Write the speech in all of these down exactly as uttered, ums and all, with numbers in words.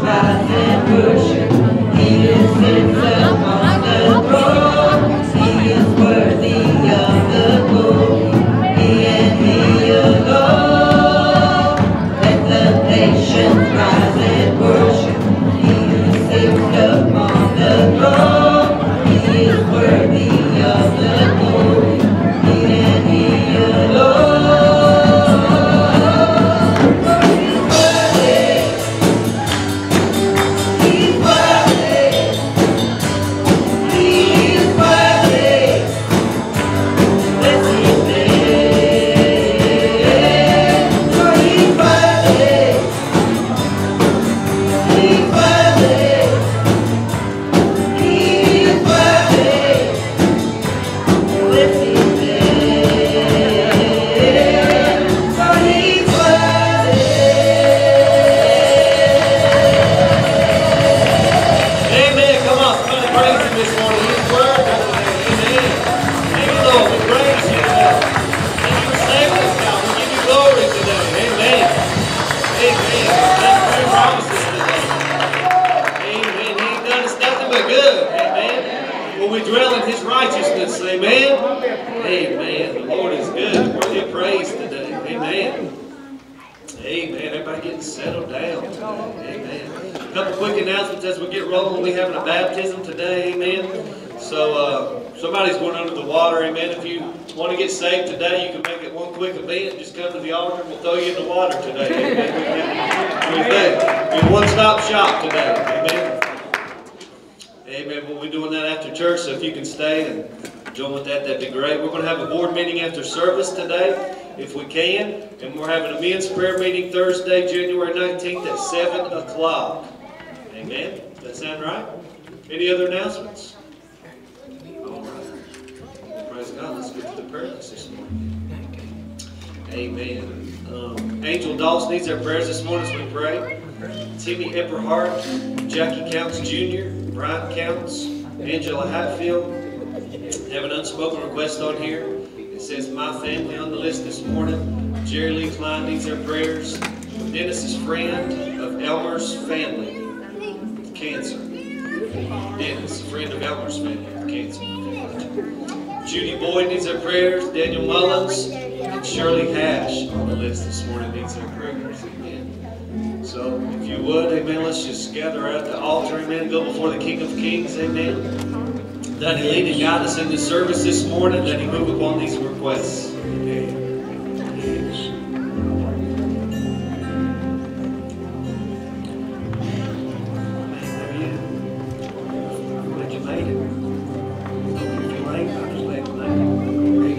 rise and worship. He is sits upon the throne. He is worthy of the glory. He and He alone. Let the nations rise and worship. He is sits upon the throne. He is worthy of the glory. He and He alone. Service today, if we can, and we're having a men's prayer meeting Thursday, January nineteenth at seven o'clock. Amen? Does that sound right? Any other announcements? All right. Praise God. Let's get to the prayer list this morning. Amen. Um, Angel Dawes needs our prayers this morning as we pray. Timmy Epperhart, Jackie Counts Junior, Brian Counts, Angela Hatfield. Have an unspoken request on here. It says, my family on the list this morning. Jerry Lee Klein needs our prayers. Dennis's friend of Elmer's family with cancer. Dennis, a friend of Elmer's family with cancer. Judy Boyd needs our prayers. Daniel Mullins and Shirley Hash on the list this morning needs our prayers. Amen. So, if you would, amen, let's just gather at the altar, amen, go before the King of Kings, amen. That He lead and guide us in this service this morning, that He move upon these requests. Amen. Yes. There you go. I'm glad you made it. If you're late, I'm just glad you made it.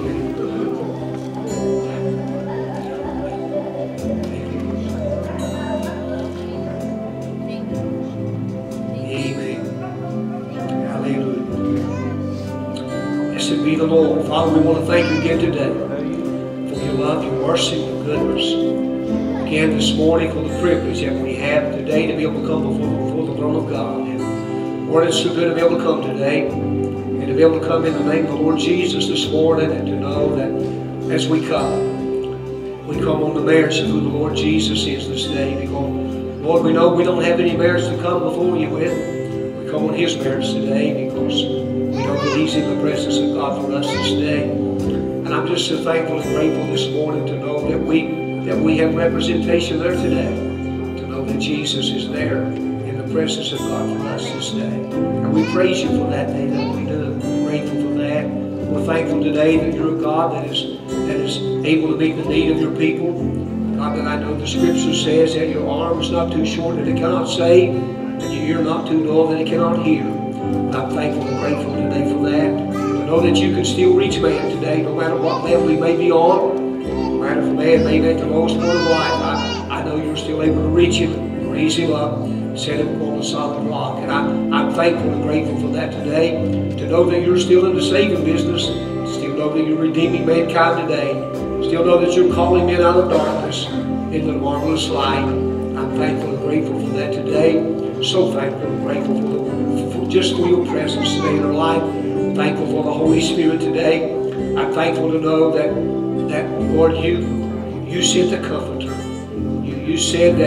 Be the Lord. Father, we want to thank You again today for Your love, Your mercy, Your goodness. Again this morning for the privilege that we have today to be able to come before, before the throne of God. And Lord, it's so good to be able to come today and to be able to come in the name of the Lord Jesus this morning and to know that as we come, we come on the merits of who the Lord Jesus is this day. Because, Lord, we know we don't have any merits to come before You with. We come on His merits today because we know that He's in the presence of God for us this day. And I'm just so thankful and grateful this morning to know that we that we have representation there today. To know that Jesus is there in the presence of God for us this day. And we praise You for that day that we do. We're grateful for that. We're thankful today that You're a God that is that is able to meet the need of Your people. God, that I know the Scripture says that Your arm is not too short that it cannot save, and Your ear not too dull that it cannot hear. I'm thankful and grateful today for that. To know that You can still reach man today, no matter what level he may be on. No matter if a man may be at the lowest point of life, I, I know You're still able to reach him, raise him up, set him upon a solid rock. And I, I'm thankful and grateful for that today. To know that You're still in the saving business. Still know that You're redeeming mankind today. Still know that You're calling men out of darkness into the marvelous light. I'm thankful and grateful for that today. So thankful and grateful for, the, for just for Your presence today in our life. Thankful for the Holy Spirit today. I'm thankful to know that, that Lord, You, you sent the Comforter. You, you said that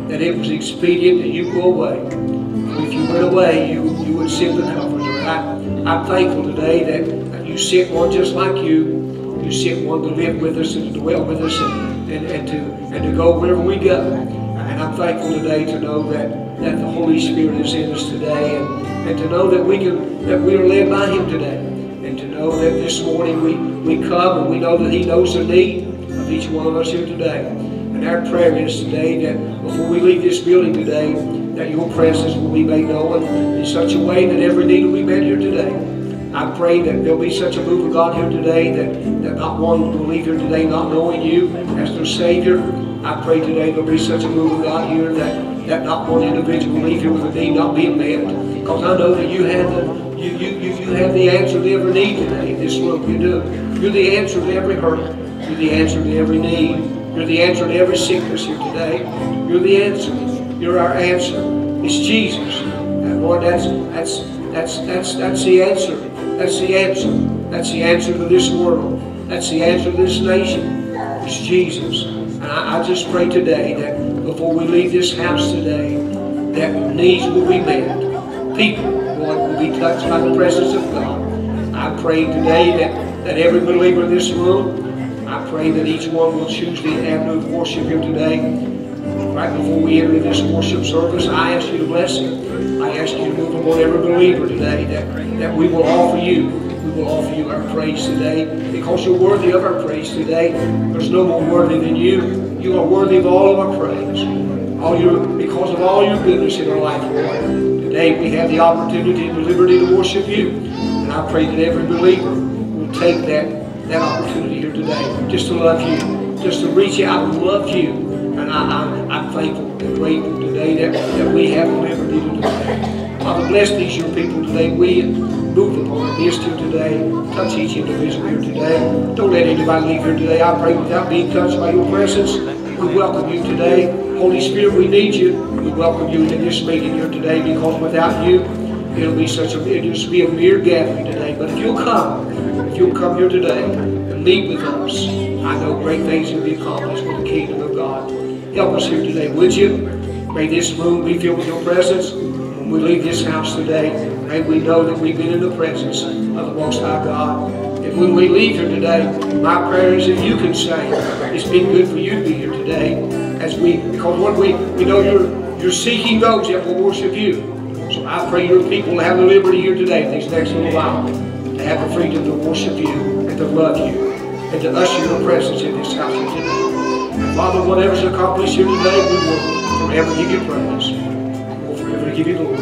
that it was expedient that you go away. If you went away, you, you would send the Comforter. I, I'm thankful today that, that you sent one just like you. You sent one to live with us and to dwell with us and, and, and, to, and to go wherever we go. And I'm thankful today to know that, that the Holy Spirit is in us today, and, and to know that we can that we are led by Him today. And to know that this morning we, we come and we know that He knows the need of each one of us here today. And our prayer is today that before we leave this building today, that your presence will be made known in such a way that every need will be met here today. I pray that there'll be such a move of God here today that, that not one will leave here today not knowing you as their Savior. I pray today there'll be such a move of God here that, that not one individual will leave here with a need not being met. Because I know that you have the you, you, you, you have the answer to every need today in this room. You do. You're the answer to every hurt. You're the answer to every need. You're the answer to every sickness here today. You're the answer. You're our answer. It's Jesus. And Lord, that's that's that's that's that's the answer. That's the answer. That's the answer to this world. That's the answer to this nation. It's Jesus. And I, I just pray today that before we leave this house today, that needs will be met. People, Lord, will be touched by the presence of God. I pray today that, that every believer in this room, I pray that each one will choose the avenue of worship here today. Right before we enter this worship service, I ask you to bless it. I ask you to move upon every believer today, that, that we will offer you, we will offer you our praise today, because you're worthy of our praise today. There's no more worthy than you. You are worthy of all of our praise. All your, because of all your goodness in our life, Lord. Today we have the opportunity and the liberty to worship you. And I pray that every believer will take that, that opportunity here today, just to love you, just to reach out and love you. And I, I, I'm thankful and grateful today that, that we have the liberty to do that. Father, bless these your people today. We move upon our midst here today. Touch each individual here today. Don't let anybody leave here today. I pray without being touched by your presence. We welcome you today. Holy Spirit, we need you. We welcome you in this meeting here today, because without you, it'll be such a, it'll just be a mere gathering today. But if you'll come, if you'll come here today and meet with us, I know great things will be accomplished for the kingdom of God. Help us here today, would you? May this room be filled with your presence. When we leave this house today, may we know that we've been in the presence of the Most High God. And when we leave here today, my prayer is that you can say, it's been good for you to be here today. As we, because what we, we know you're, you're seeking those that will worship you. So I pray your people will have the liberty here today, these next little while, to have the freedom to worship you and to love you and to usher your presence in this house here today. And Father, whatever's accomplished here today, we will forever give you praise. We'll forever give you glory.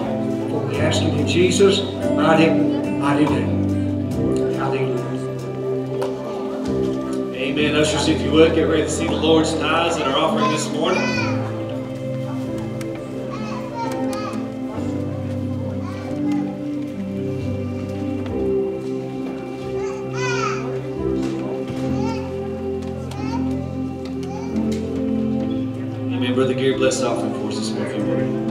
For we ask it in Jesus' mighty, mighty name. Hallelujah. Amen. Ushers, if you would, get ready to see the Lord's tithes that are offering this morning. Amen. Brother Gary, bless the offering for us this morning, if you would.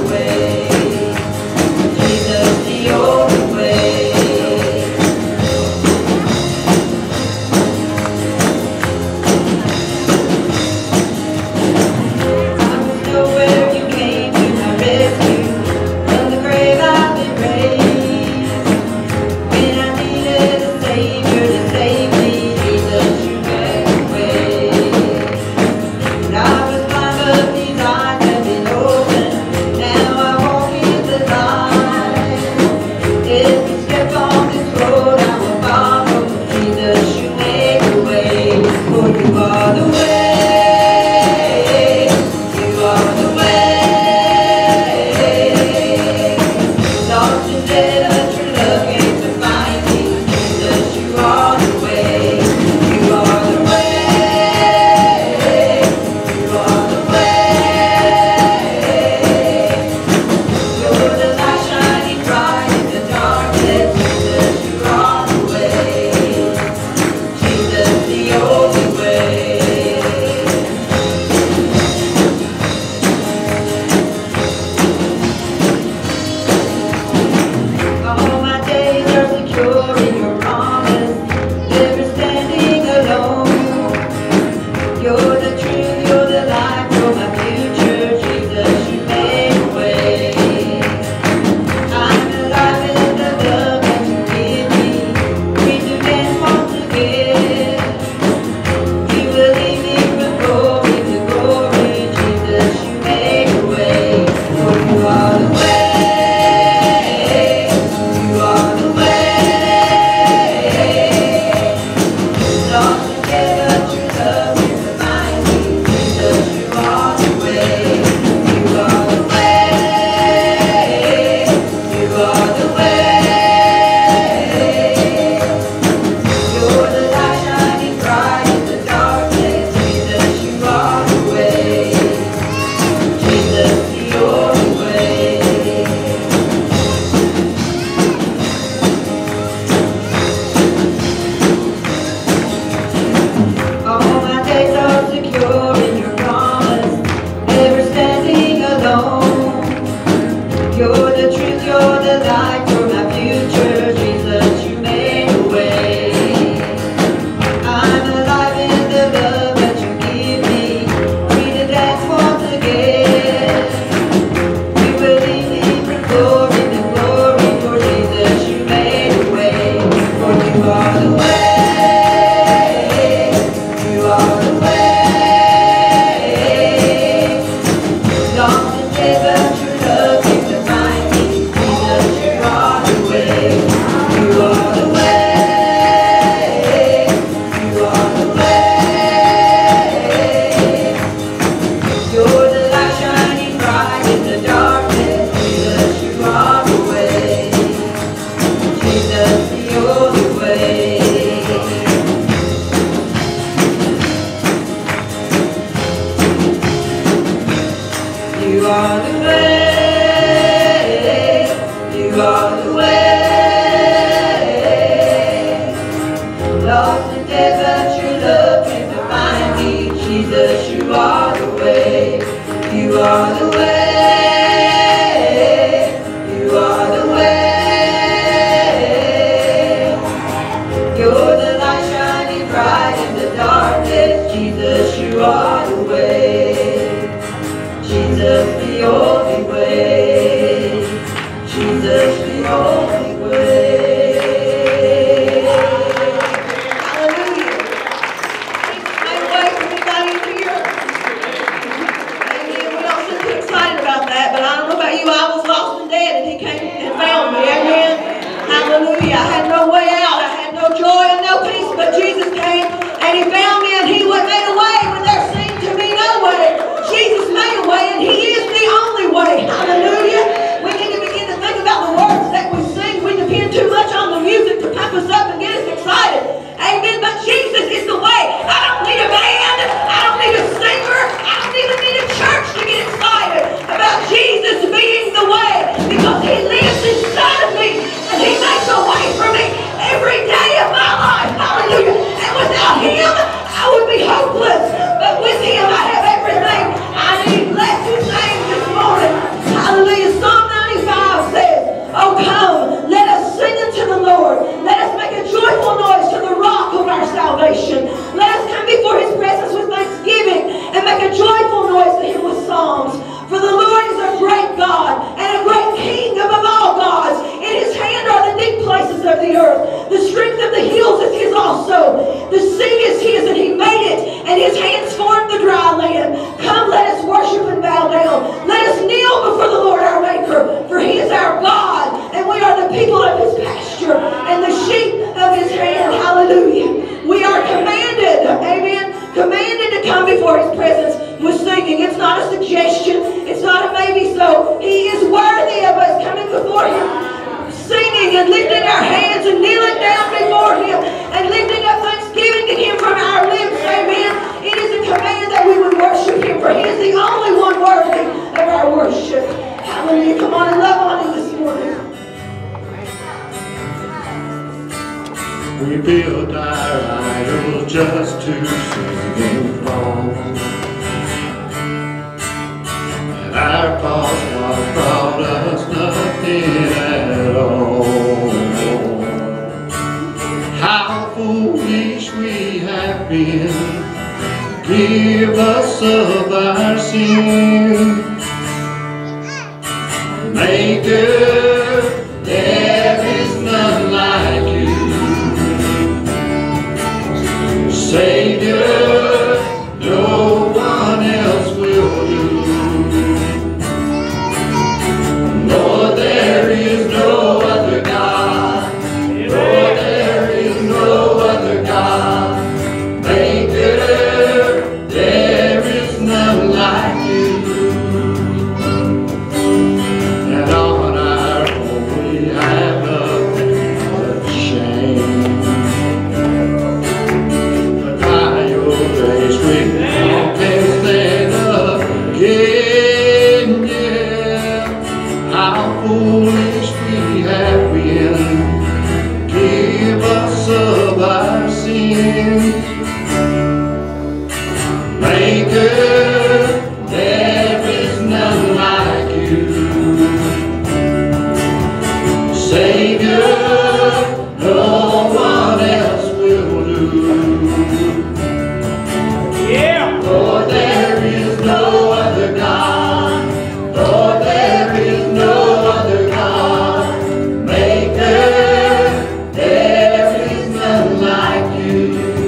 Long to live a true love, you define me, Jesus, you are worship. Hallelujah. Come on and love on him this morning. We built our idol just to sing him from. And our cause was brought us nothing at all. How foolish we have been. Give us of our sin. Maker, there is none like you. Savior, no one else will do. Lord, there is no other God. Lord, there is no other God. Maker, there is none like you. And on our own we have nothing but shame. But by your grace we all can stand again. Yeah, how foolish we have been. Give us of our sins. Maker, there is none like you. Savior, no one else will do. Yeah. Lord, there is no other God. Lord, there is no other God. Maker, there is none like you.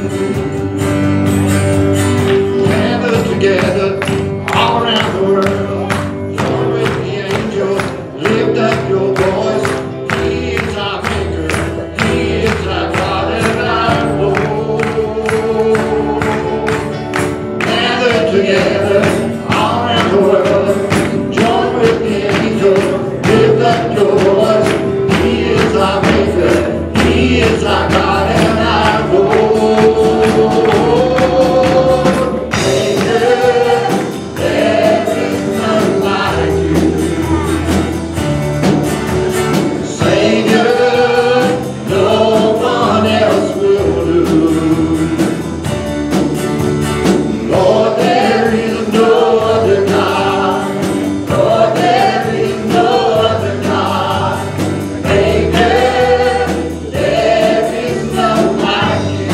Gathered together all around the world, join with the angels, lift up your voice. He is our maker, he is our God and our Lord. Gathered together all around the world, join with the angels, lift up your voice. He is our maker, he is our God and our Lord. There is none like you. Savior, no one else will do. Lord, there is no other God. Lord, there is no other God. Maker, there is none like you.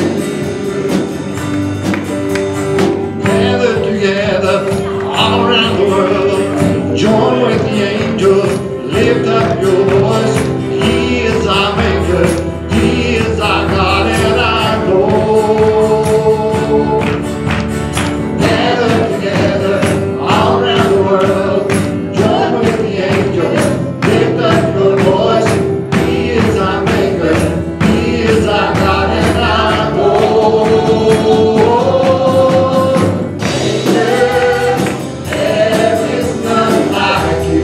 Gathered together all around the world, join with the angels, lift up your voice. He is our maker, he is our God and our Lord. Gathered together all around the world, join with the angels, lift up your voice. He is our maker, he is our God and our Lord. Maker, there is none like you.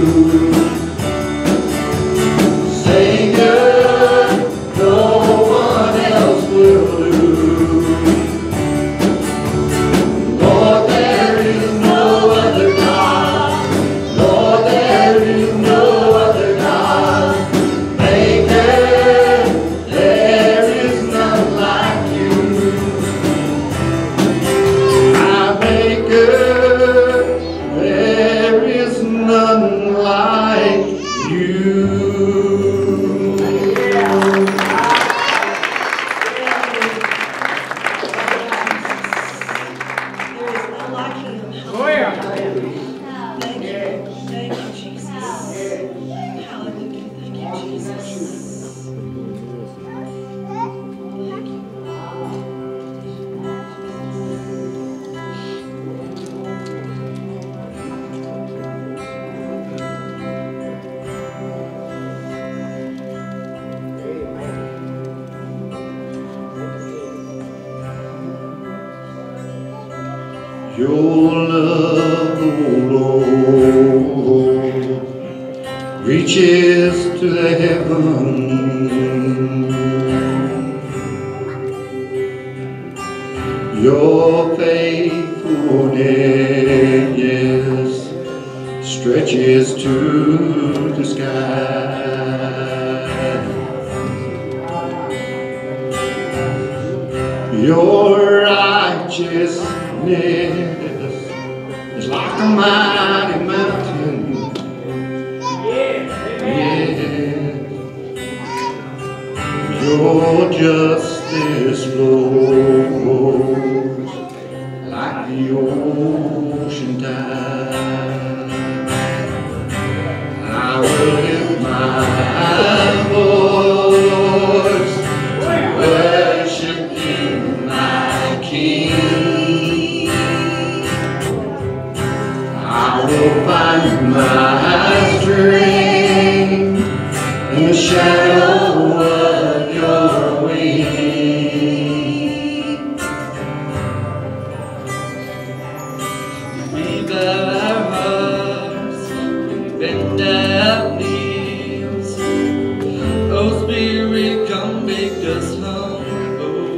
Savior, no one else will do. Lord, there is no other God. Lord, there is no other God. Maker, there is none like you. Our Maker, there is none like you. There is none like him. Oh yeah. Thank you. Thank you, Jesus. Hallelujah. Thank you, Jesus. Thank you. Your love, O Lord, reaches to the heavens. Your faithfulness stretches reaches to the sky. Your righteousness is like a mighty mountain. Yeah. Your justice flows like the ocean tide. I will lift my voice to worship you, my King. I will find my strength in the shadow of your wings. We bow our hearts, we bend our knees. Oh Spirit, come make us humble.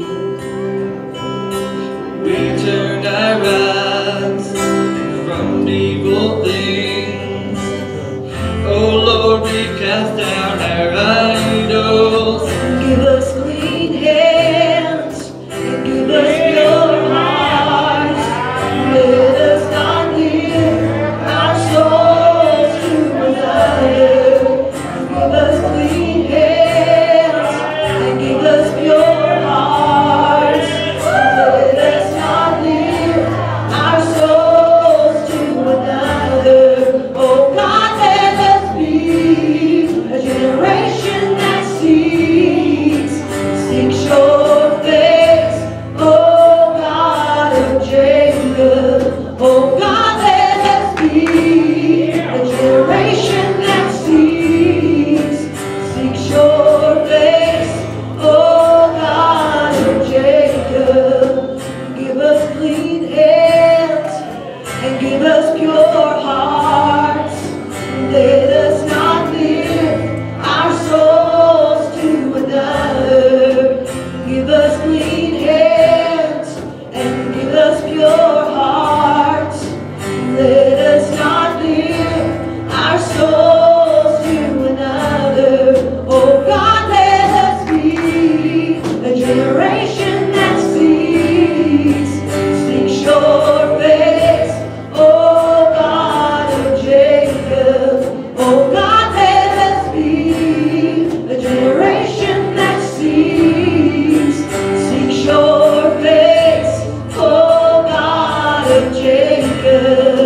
We turn our eyes from evil things. Oh Lord, we cast down our idols. Give us clean hands and give us pure hearts. Let us not give our souls to another. Give us clean hands and give us pure hearts. Let us not give our souls to another. Oh God, let us be a generation that seeks, seeks your face. Oh God of Jacob. Oh God, let us be a generation that seeks, seeks your face. Oh God of Jacob. Give us clean hands and give us pure hearts. Let us not live our souls to another. Give us clean hands and give us pure hearts. Let us not live our souls to another. Oh God, let us be a generation that seeks, seeks your face. Oh God of Jacob. Oh God, let us be a generation that seeks, seeks your face. Oh God of Jacob.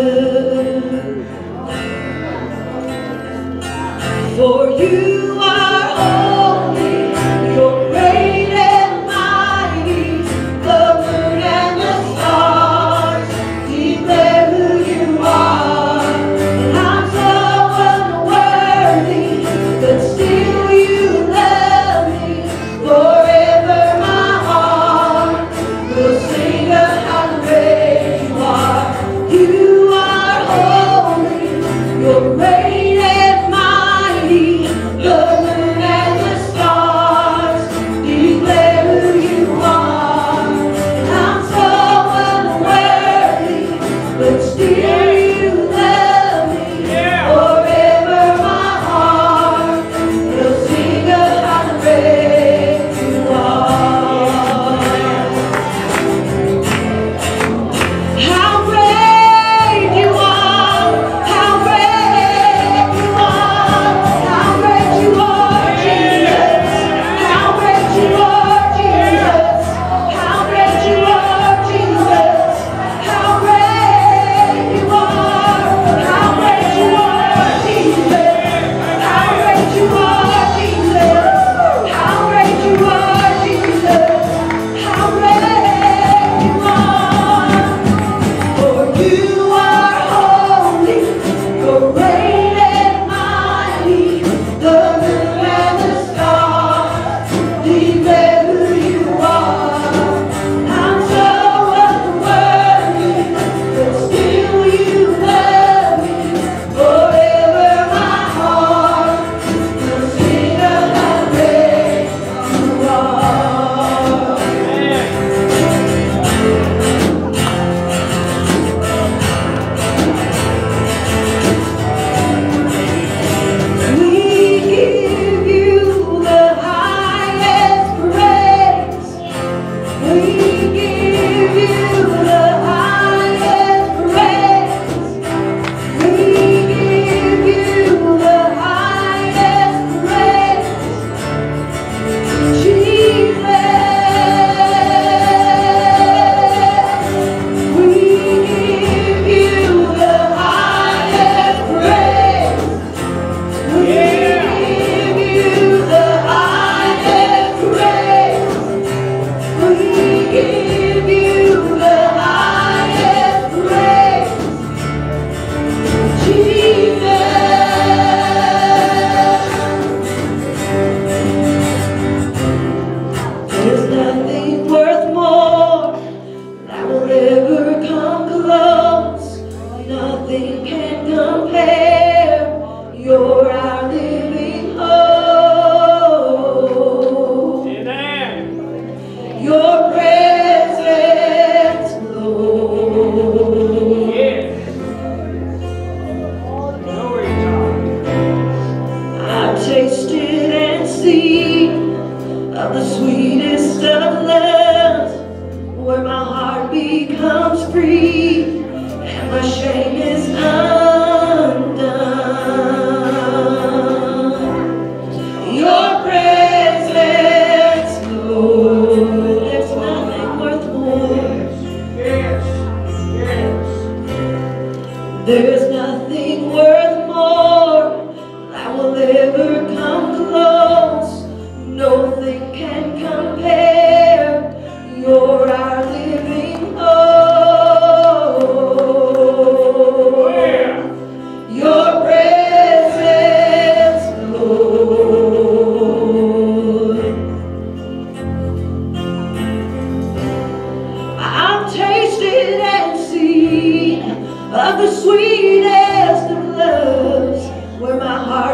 For you are holy, you're great and mighty. The moon and the stars declare who you are. And I'm so unworthy, but still you love me. Forever my heart will sing of how great you are. You are holy, you're great and mighty.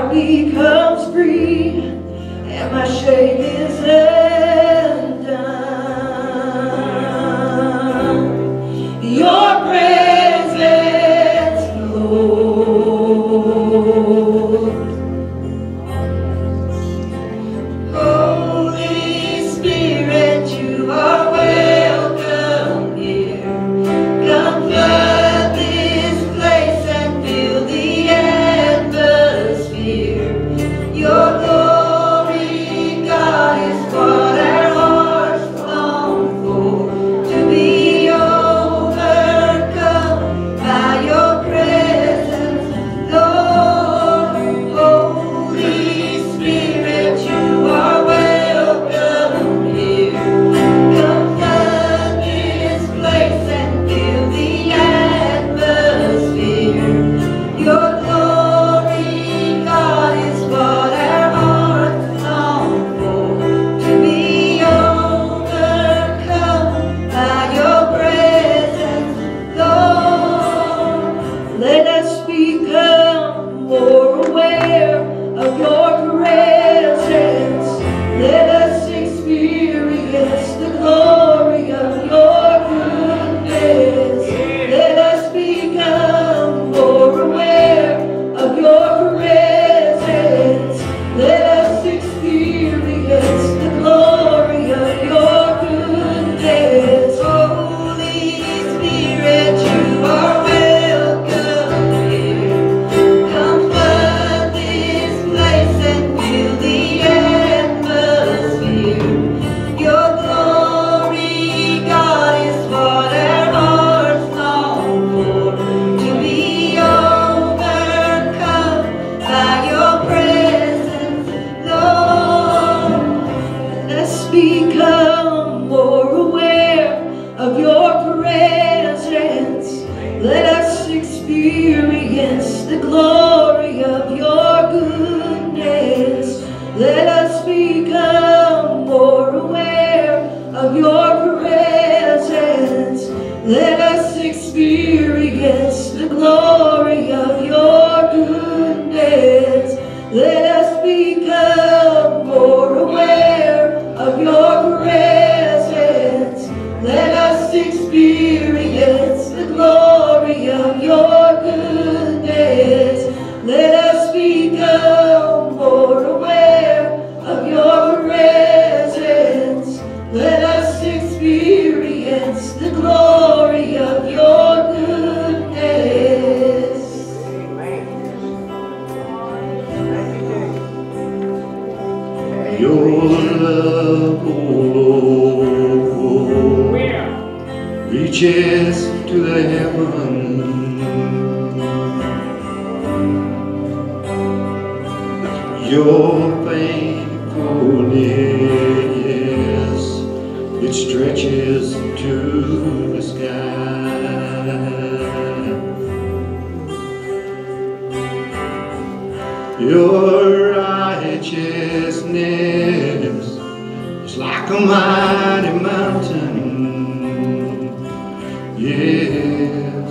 heart becomes free, and my shame is undone. Your presence, Lord. Holy Spirit, you are welcome here. Come flood this place and fill the atmosphere. Your glory, God, is what our hearts long for. To be overcome by your presence, Lord. Holy Spirit, you are welcome here. Come flood this place and fill the atmosphere. Your glory, God, is what our hearts long for. To be overcome by your presence, Lord. Let us become more aware of your presence. Let us experience the glory of your goodness. Let us become more aware of your presence. Let us experience the glory of your goodness. Holy Spirit, you are welcome here. Come flood this place and fill the atmosphere. Your glory, God, is what our hearts long for. To be overcome by your presence, Lord. Let's become more aware of your presence. Let us experience the glory of your goodness. Let us become more aware of your presence. Let us experience the glory of your goodness. Let us become more aware of your presence. Let us experience the glory of your goodness. Let us become more aware of your presence. Let us experience the glory of your goodness. Your love, oh Lord, reaches to the heaven. Your faithfulness, it stretches to the sky. Your righteousness is like a mighty mountain. Yes,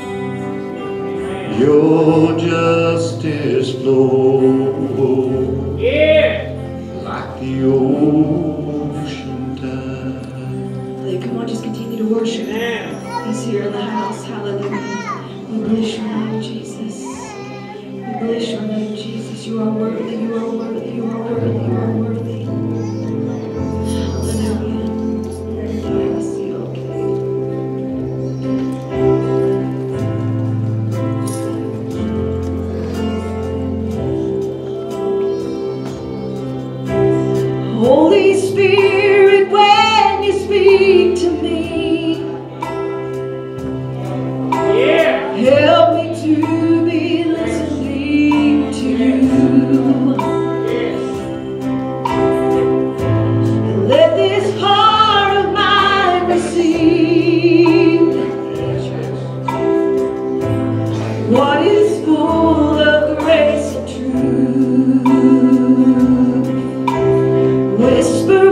your justice flows like the ocean tide. Come on, just continue to worship. He's here in the house. Hallelujah. We bless your name, Jesus. We bless your name, Jesus. You are worthy. You are worthy. You are worthy. You are worthy. Hallelujah. I see, okay. Holy Spirit, when you speak to me, help me to be listening to you. And let this heart of mine receive what is full of grace and truth. Whisper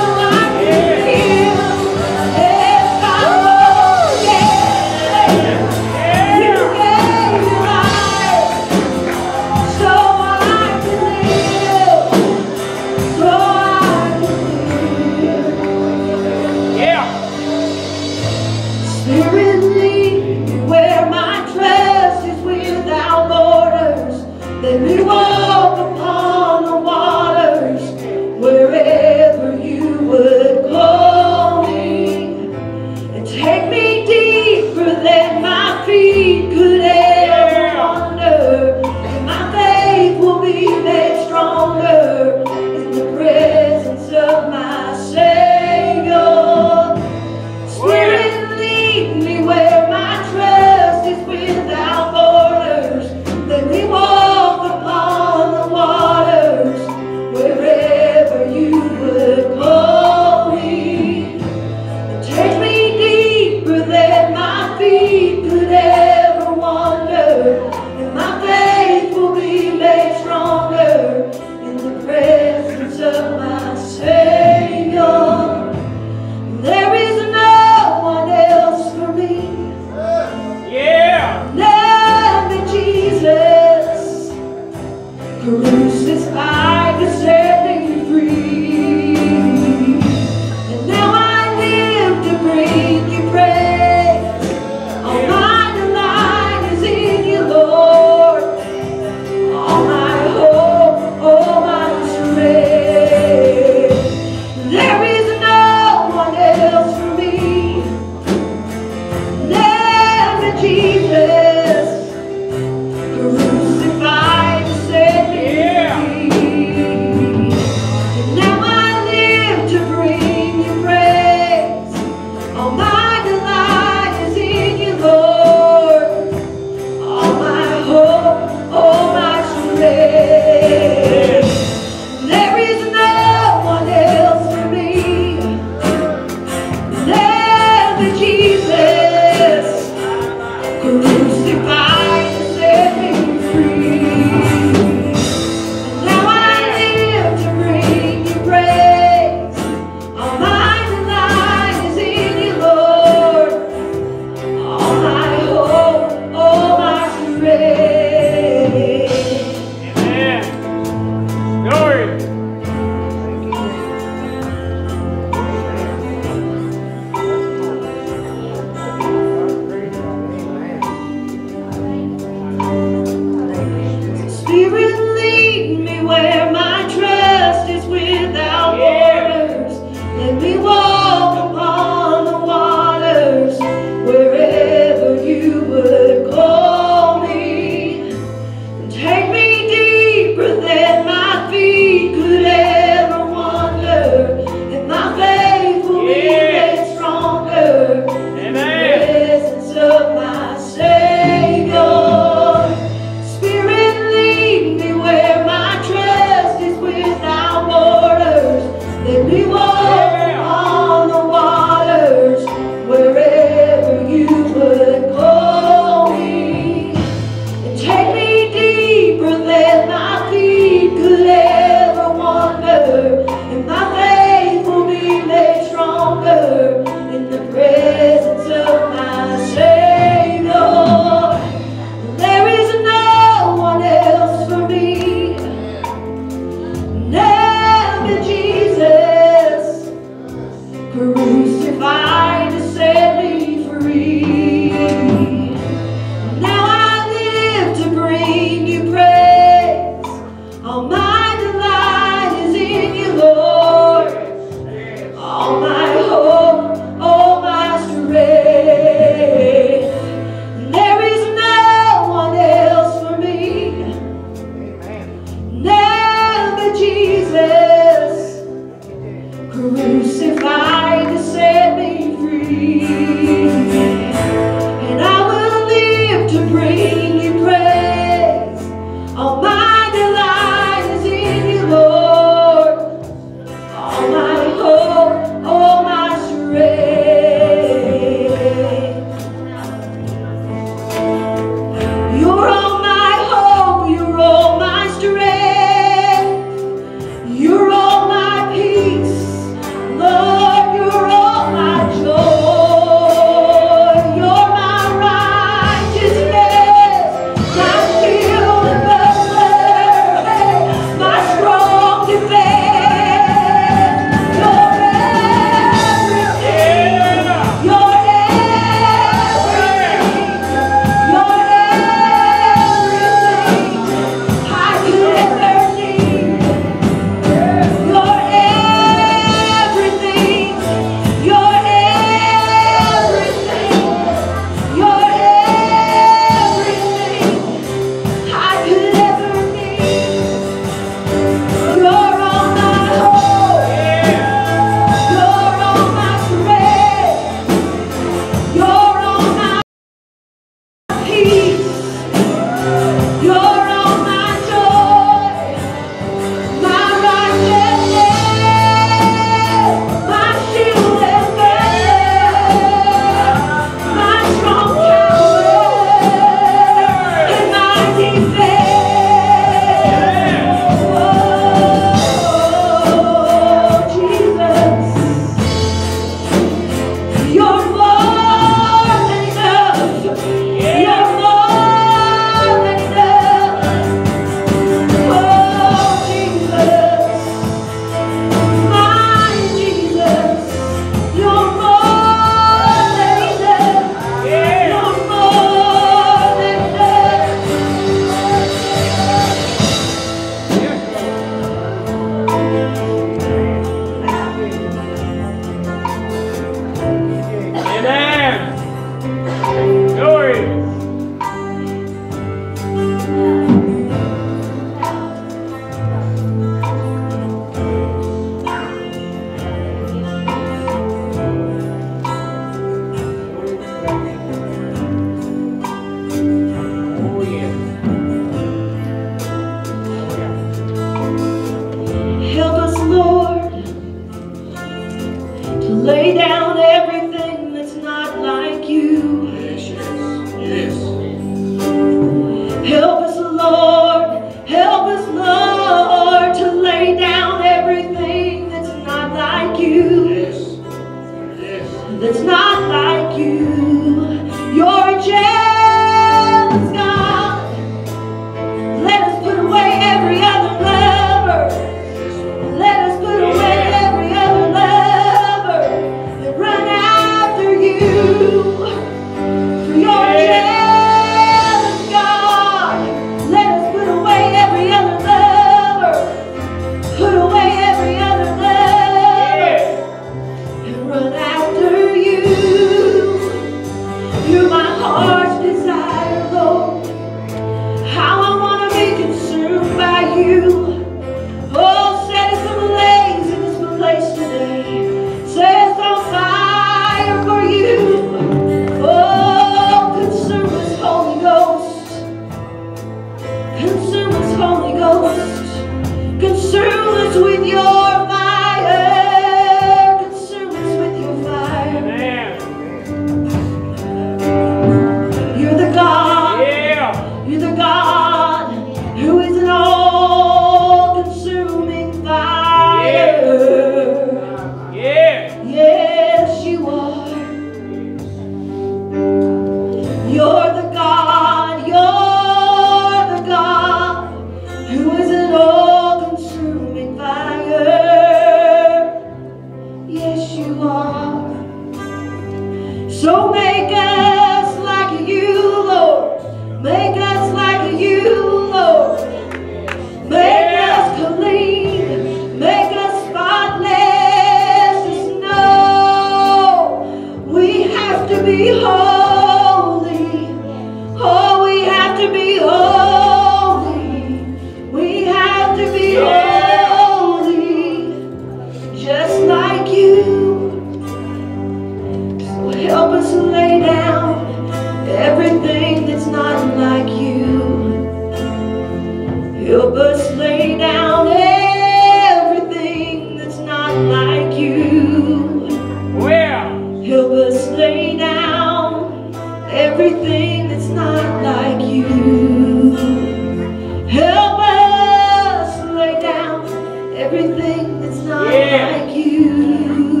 everything that's not like you. Help us lay down everything that's not Yeah. like you.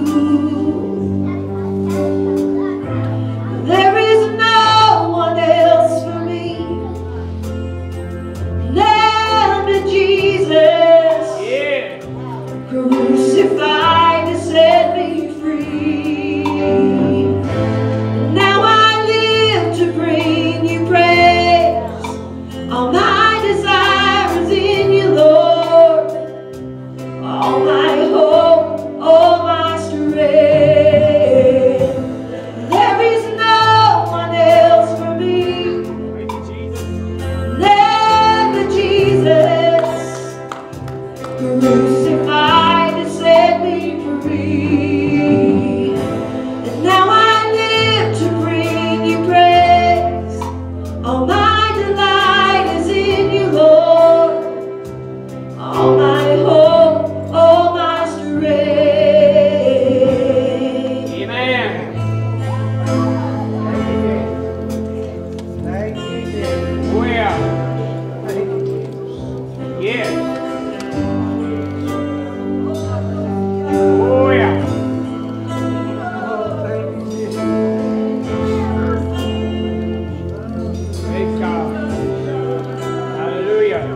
There is no one else for me. Nailed to Jesus, Yeah. crucified to set me free. Now I live to bring you praise. All my desires in you, Lord. All my hope, all my strength. There is no one else for me. Never Jesus, crucified to set me free. And now I live to bring you praise. All my delight is in you, Lord. All my hope, all my strength. Amen. Oh yeah. Yeah. Oh yeah. Praise God. Hallelujah.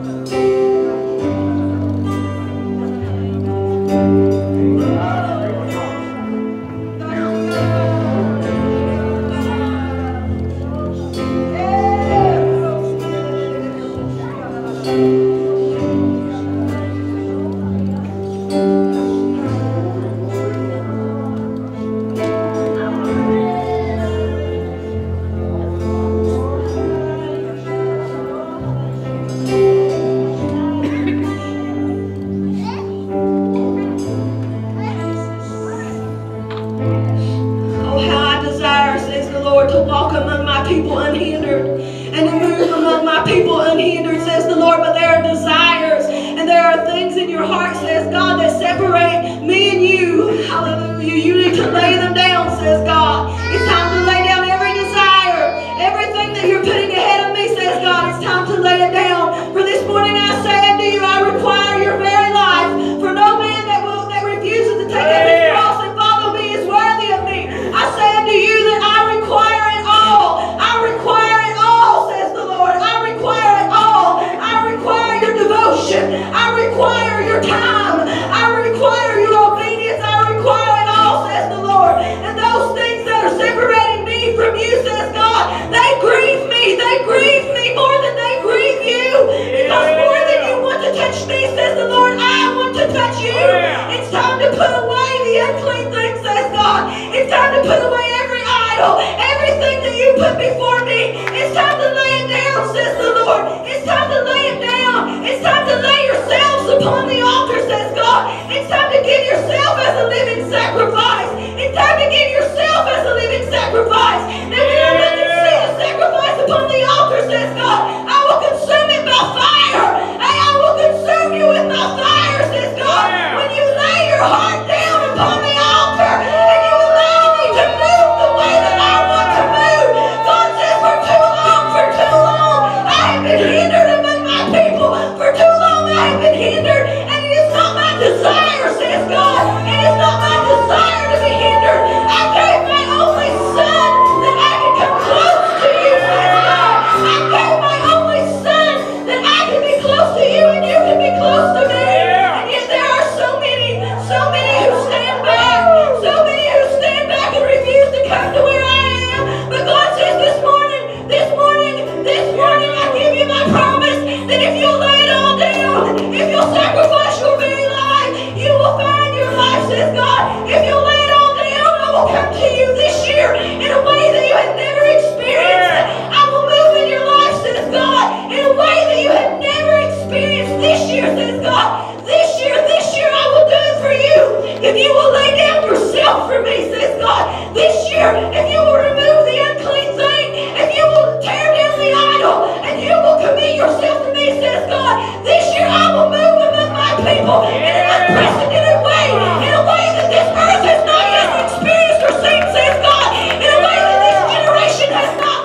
Oh, how I desire, says the Lord, to walk among my people unhindered and to move among my people unhindered, says the Lord. But there are desires and there are things in your heart, says God, that separate me and you. Hallelujah. You need to lay them down, says God. It's time to lay down every desire. Everything that you're putting ahead of me, says God, it's time to lay it down. For this morning I say unto you, I require your very life. For no man that will that refuses to take up his cross and follow me is worthy of me. I say unto you that I require it all. I require it all, says the Lord. I require it all. I require your devotion. I require your time. I require your obedience. I require it all, says the Lord. And those things that are separating me from you, says God, they grieve me. They grieve me more than they grieve you. Because more than you want to touch me, says the Lord, I want to touch you. It's time to put away the unclean things, says God. It's time to put away every idol, everything that you put before me. It's time to lay it down, says the Lord. It's time to lay it down. It's time to lay yourselves upon the altar, says God. It's time to give yourself as a living sacrifice. It's time to give yourself as a living sacrifice. And when I look and see a sacrifice upon the altar, says God, I will consume it by fire. Hey, I will consume you with my fire, says God. When you lay your heart down upon the altar and you allow me to move the way that I want to move. God says, for too long, for too long, I have been hindered among my people. For too long I have been hindered. And it is not my desire, says God. It is not my desire to be hindered. I gave my only son that I could come close to you, says God. I gave my only son that I can be close to you and you can be close to me. And yet there are so many, so many who stand back, so many who stand back and refuse to come to where I am. But God says this morning, this morning, this morning I give you my promise that if you'll lay it all down, if you'll sacrifice your very life, you will find your life, says God. If you'll lay it all down, I will come to you this year in a way that you have never experienced. I will move in your life, says God, in a way that you have never experienced this year, says God. This year, this year I will do it for you. If you will lay down yourself for me, says God. This year, if you will remove the unclean thing, if you will tear down the idol, and you will commit yourself to me, says God. This year I will move among my people in an unprecedented way, in a way that this earth has not yet experienced or seen, says God, in a way that this generation has not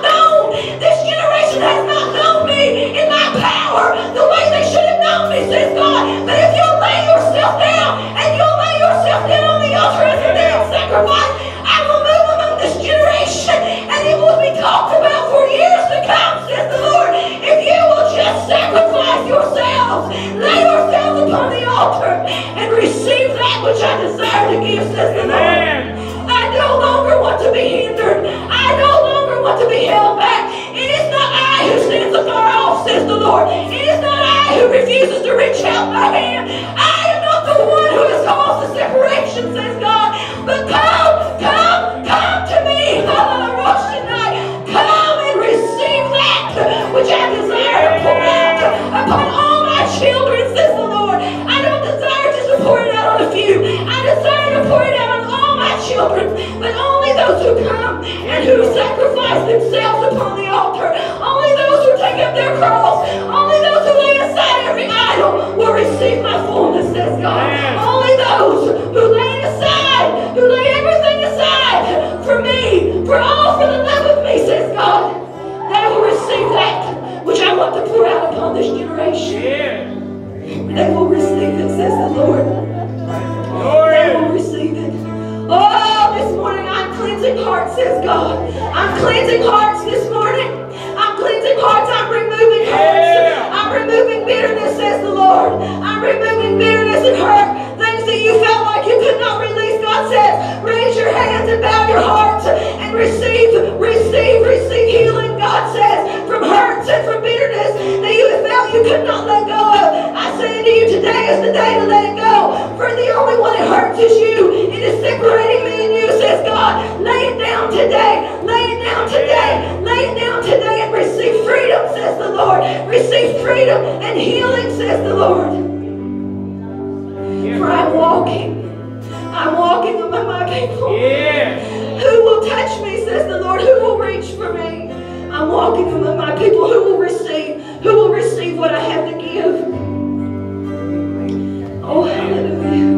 receive that which I desire to give, says the Lord. I no longer want to be hindered. I no longer want to be held back. It is not I who stands afar off, says the Lord. It is not I who refuses to reach out my hand. I am not the one who has caused the separation, says God. But come, come, come to me. Come and receive that which I desire to pour out upon all my children, says the Lord. I don't desire just to pour it out on a few. I desire to pour it out on all my children, but only those who come and who sacrifice themselves upon the altar, only those who take up their cross, only those who lay aside every idol will receive my fullness, says God. Only those who lay it aside, who lay everything aside for me, for all for the love of me, says God, they will receive that which I want to pour out upon this generation. They will receive it, says the Lord. They will receive it. Oh, this morning I'm cleansing hearts, says God. I'm cleansing hearts this morning. I'm cleansing hearts. I'm removing hurts. I'm removing bitterness, says the Lord. I'm removing bitterness and hurt. Things that you felt like you could not release. God says, raise your hands and bow your heart and receive, receive, receive healing. God says, from hurts and from bitterness that you have felt you could not let go of. I say to you, today is the day to let it go. For the only one that hurts is you. It is separating me and you, says God. Lay it down today. Lay it down today. Lay it down today and receive freedom, says the Lord. Receive freedom and healing, says the Lord. For I'm walking. I'm walking among my people. Who will touch me, says the Lord. Who will reach for me? I'm walking among my people. Who will receive? Who will receive what I have to give? Oh, hallelujah.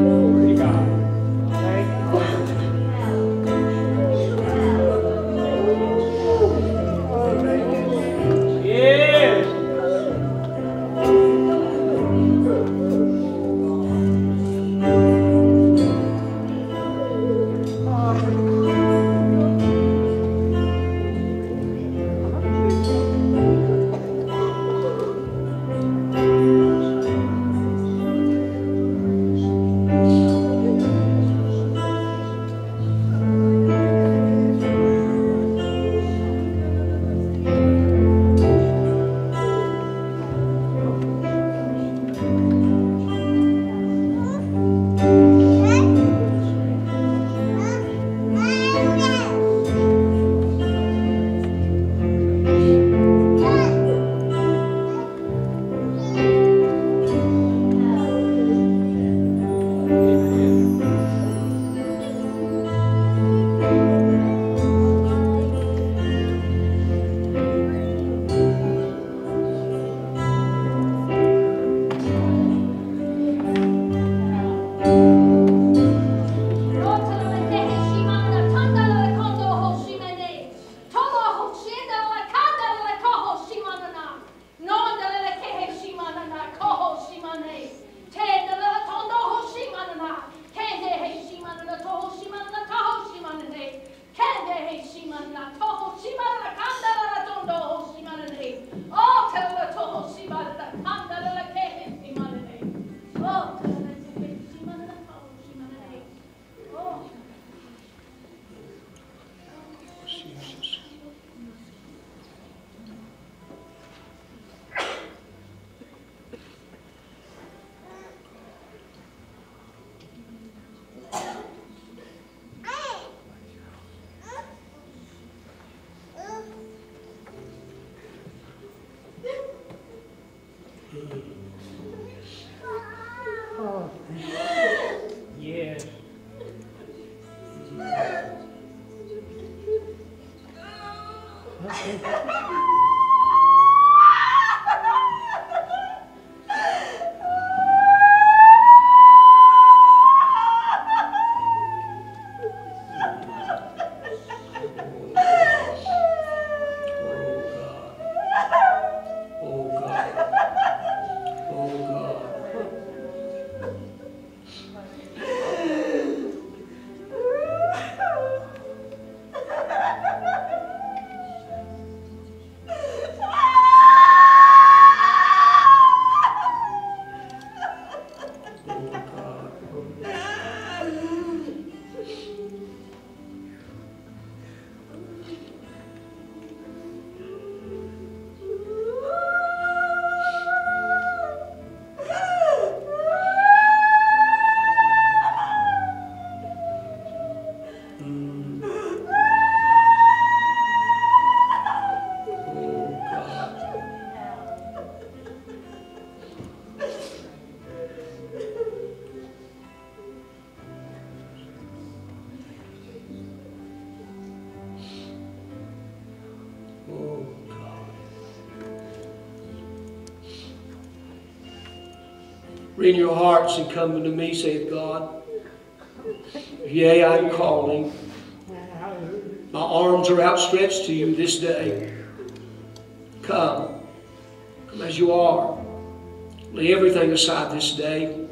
Rend your hearts and come unto me, saith God. Yea, I am calling. My arms are outstretched to you this day. Come. Come as you are. Lay everything aside this day.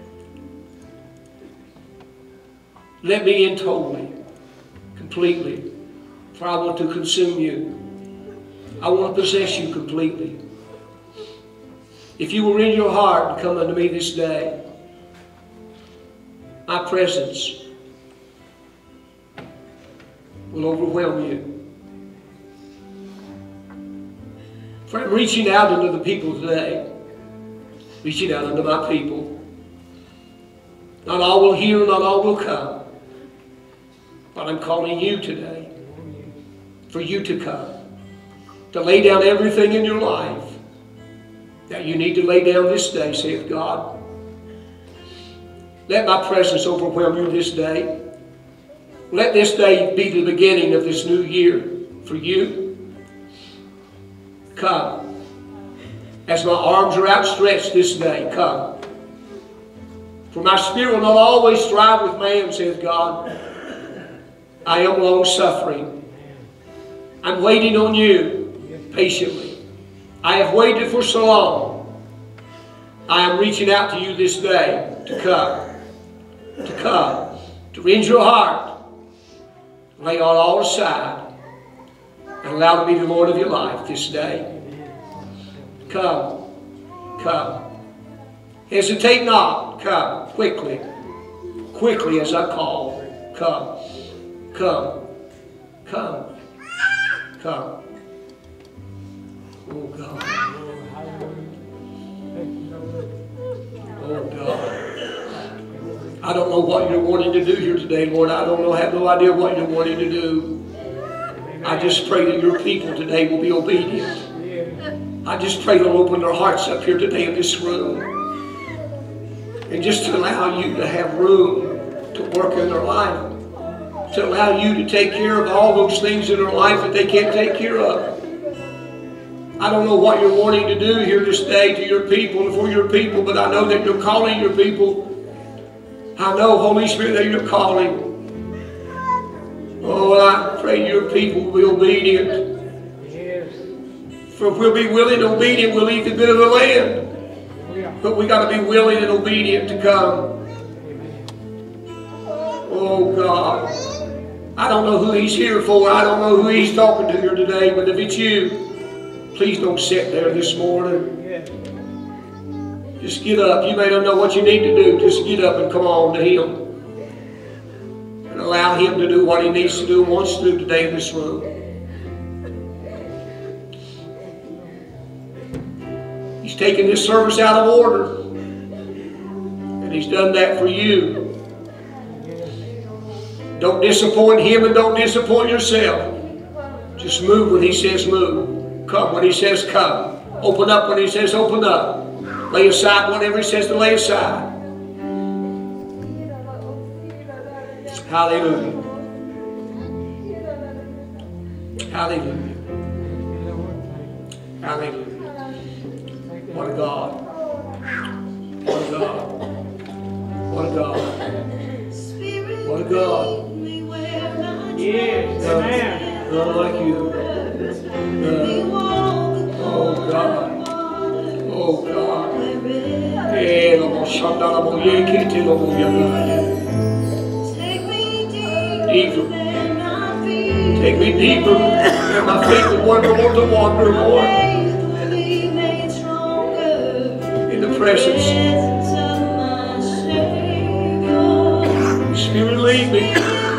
Let me in totally, completely, for I want to consume you. I want to possess you completely. If you will rend your heart and come unto me this day, my presence will overwhelm you. For I'm reaching out into the people today, reaching out unto my people. Not all will hear, not all will come, but I'm calling you today for you to come, to lay down everything in your life that you need to lay down this day, saith God. Let my presence overwhelm you this day. Let this day be the beginning of this new year for you. Come. As my arms are outstretched this day, come. For my spirit will not always strive with man, saith God. I am long-suffering. I'm waiting on you patiently. I have waited for so long. I am reaching out to you this day to come. To come. To rend your heart. Lay all, all aside. And allow me to be the Lord of your life this day. Come. Come. Hesitate not. Come. Quickly. Quickly as I call. Come. Come. Come. Come. Oh God. Oh God. I don't know what you're wanting to do here today, Lord. I don't know, have no idea what you're wanting to do. I just pray that your people today will be obedient. I just pray they'll open their hearts up here today in this room. And just to allow you to have room to work in their life. To allow you to take care of all those things in their life that they can't take care of. I don't know what you're wanting to do here this day to your people and for your people, but I know that you're calling your people. I know, Holy Spirit, that you're calling. Oh, I pray your people will be obedient. For if we'll be willing and obedient, we'll eat the good of the land. But we got to be willing and obedient to come. Oh, God. I don't know who he's here for. I don't know who he's talking to here today, but if it's you, please don't sit there this morning. Just get up. You may not know what you need to do. Just get up and come on to him. And allow him to do what he needs to do and wants to do today in this room. He's taken this service out of order. And he's done that for you. Don't disappoint him and don't disappoint yourself. Just move when he says move. Come when he says come. Open up when he says open up. Lay aside whatever he says to lay aside. Hallelujah. Hallelujah. Hallelujah. What a God. What a God. What a God. What a God. Yes, amen. None like you. None. Oh God. Oh God. Eh, lo shanda la boye kiti lo boye. Deeper. Take me deeper. And my faith will wander more to wander more. In the presence. Spirit, lead me.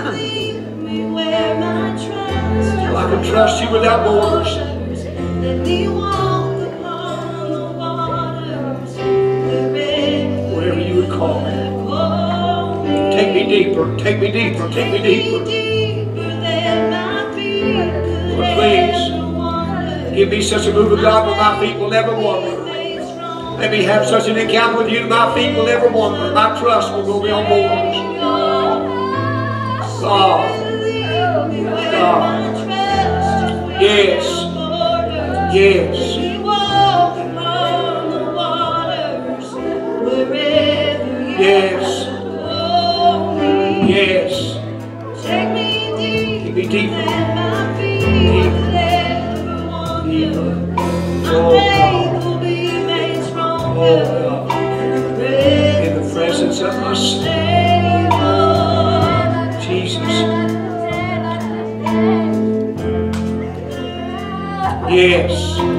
So I can trust you without borders. Whatever you would call me. Take me deeper, take me deeper, take me deeper. Lord, please, give me such a move of God that my feet will never wander. Let me have such an encounter with you that my feet will never wander. My trust will go beyond borders. God. God. Yes. Yes. Yes. Take me Take me deeper deeper. than my feet could ever wander. My faith will be made Oh stronger God. in In the presence of my Savior. Jesus. Yes.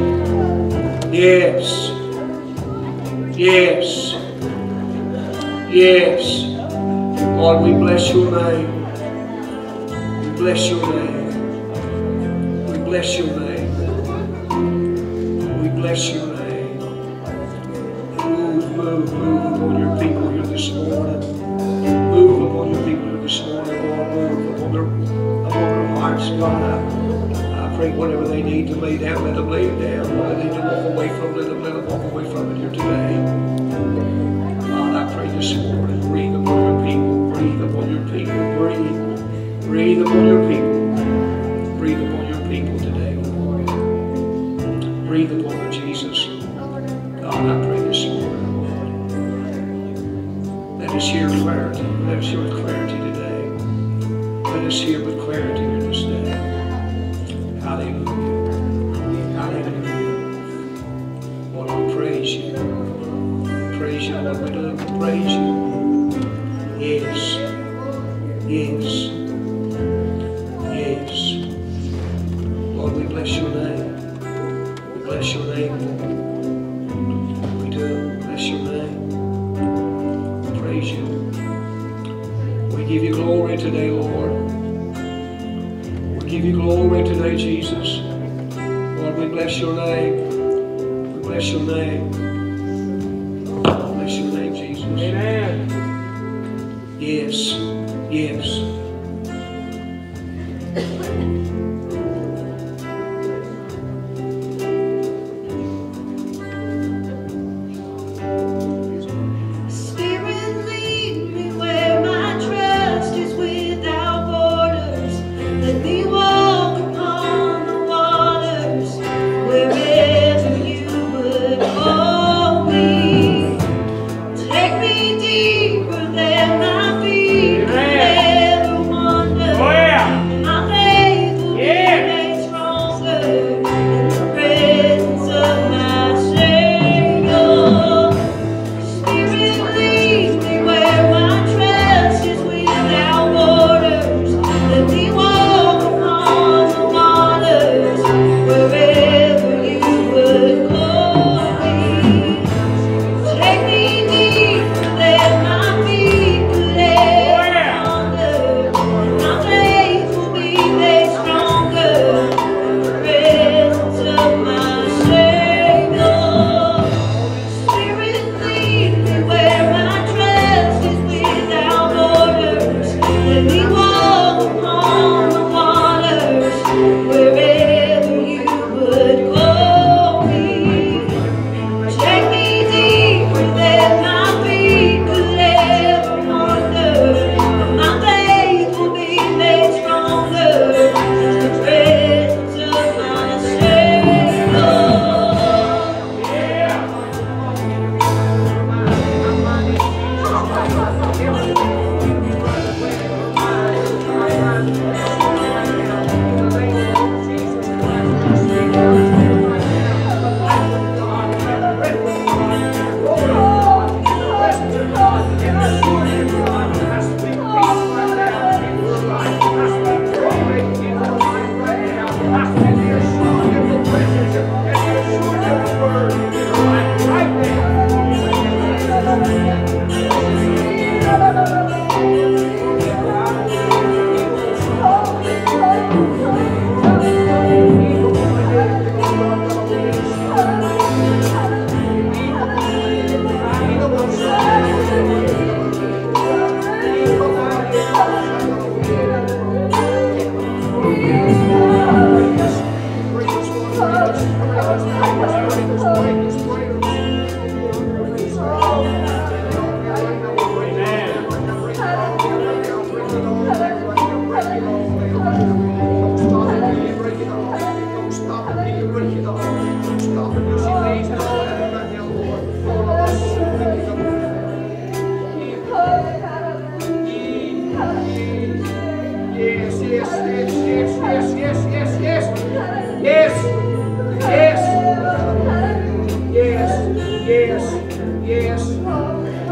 Yes. Yes. Yes. Lord, we bless your name. We bless your name. We bless your name. We bless your name. Move, move, move upon your people here this morning. Move upon your people here this morning, Lord. Move upon their, upon their hearts, God. I, I pray whatever they need to lay down, let them lay it down. What they need to walk away from, let them, let them walk away from it here today. God, I pray this morning, breathe upon your people, breathe upon your people, breathe. Breathe upon your people. Breathe upon your people today, Lord. Breathe upon them, Jesus. God, I pray this morning, Lord. Let us hear clarity. Let us hear with clarity today. Let us hear with clarity here this day. Hallelujah. Hallelujah. Lord, we praise you. Praise you, Lord. We do. We praise you. Yes. Yes. Yes. Lord, we bless your name. We bless your name, Lord. We do. Bless your name. Praise you. We give you glory today, Lord. We give you glory today, Jesus. Lord, we bless your name. We bless your name. Bless your name, Jesus. Amen. Yes. Yes. Spirit, lead me where my trust is without borders. Let me walk upon the waters wherever you would call me. Take me deeper than my feet could ever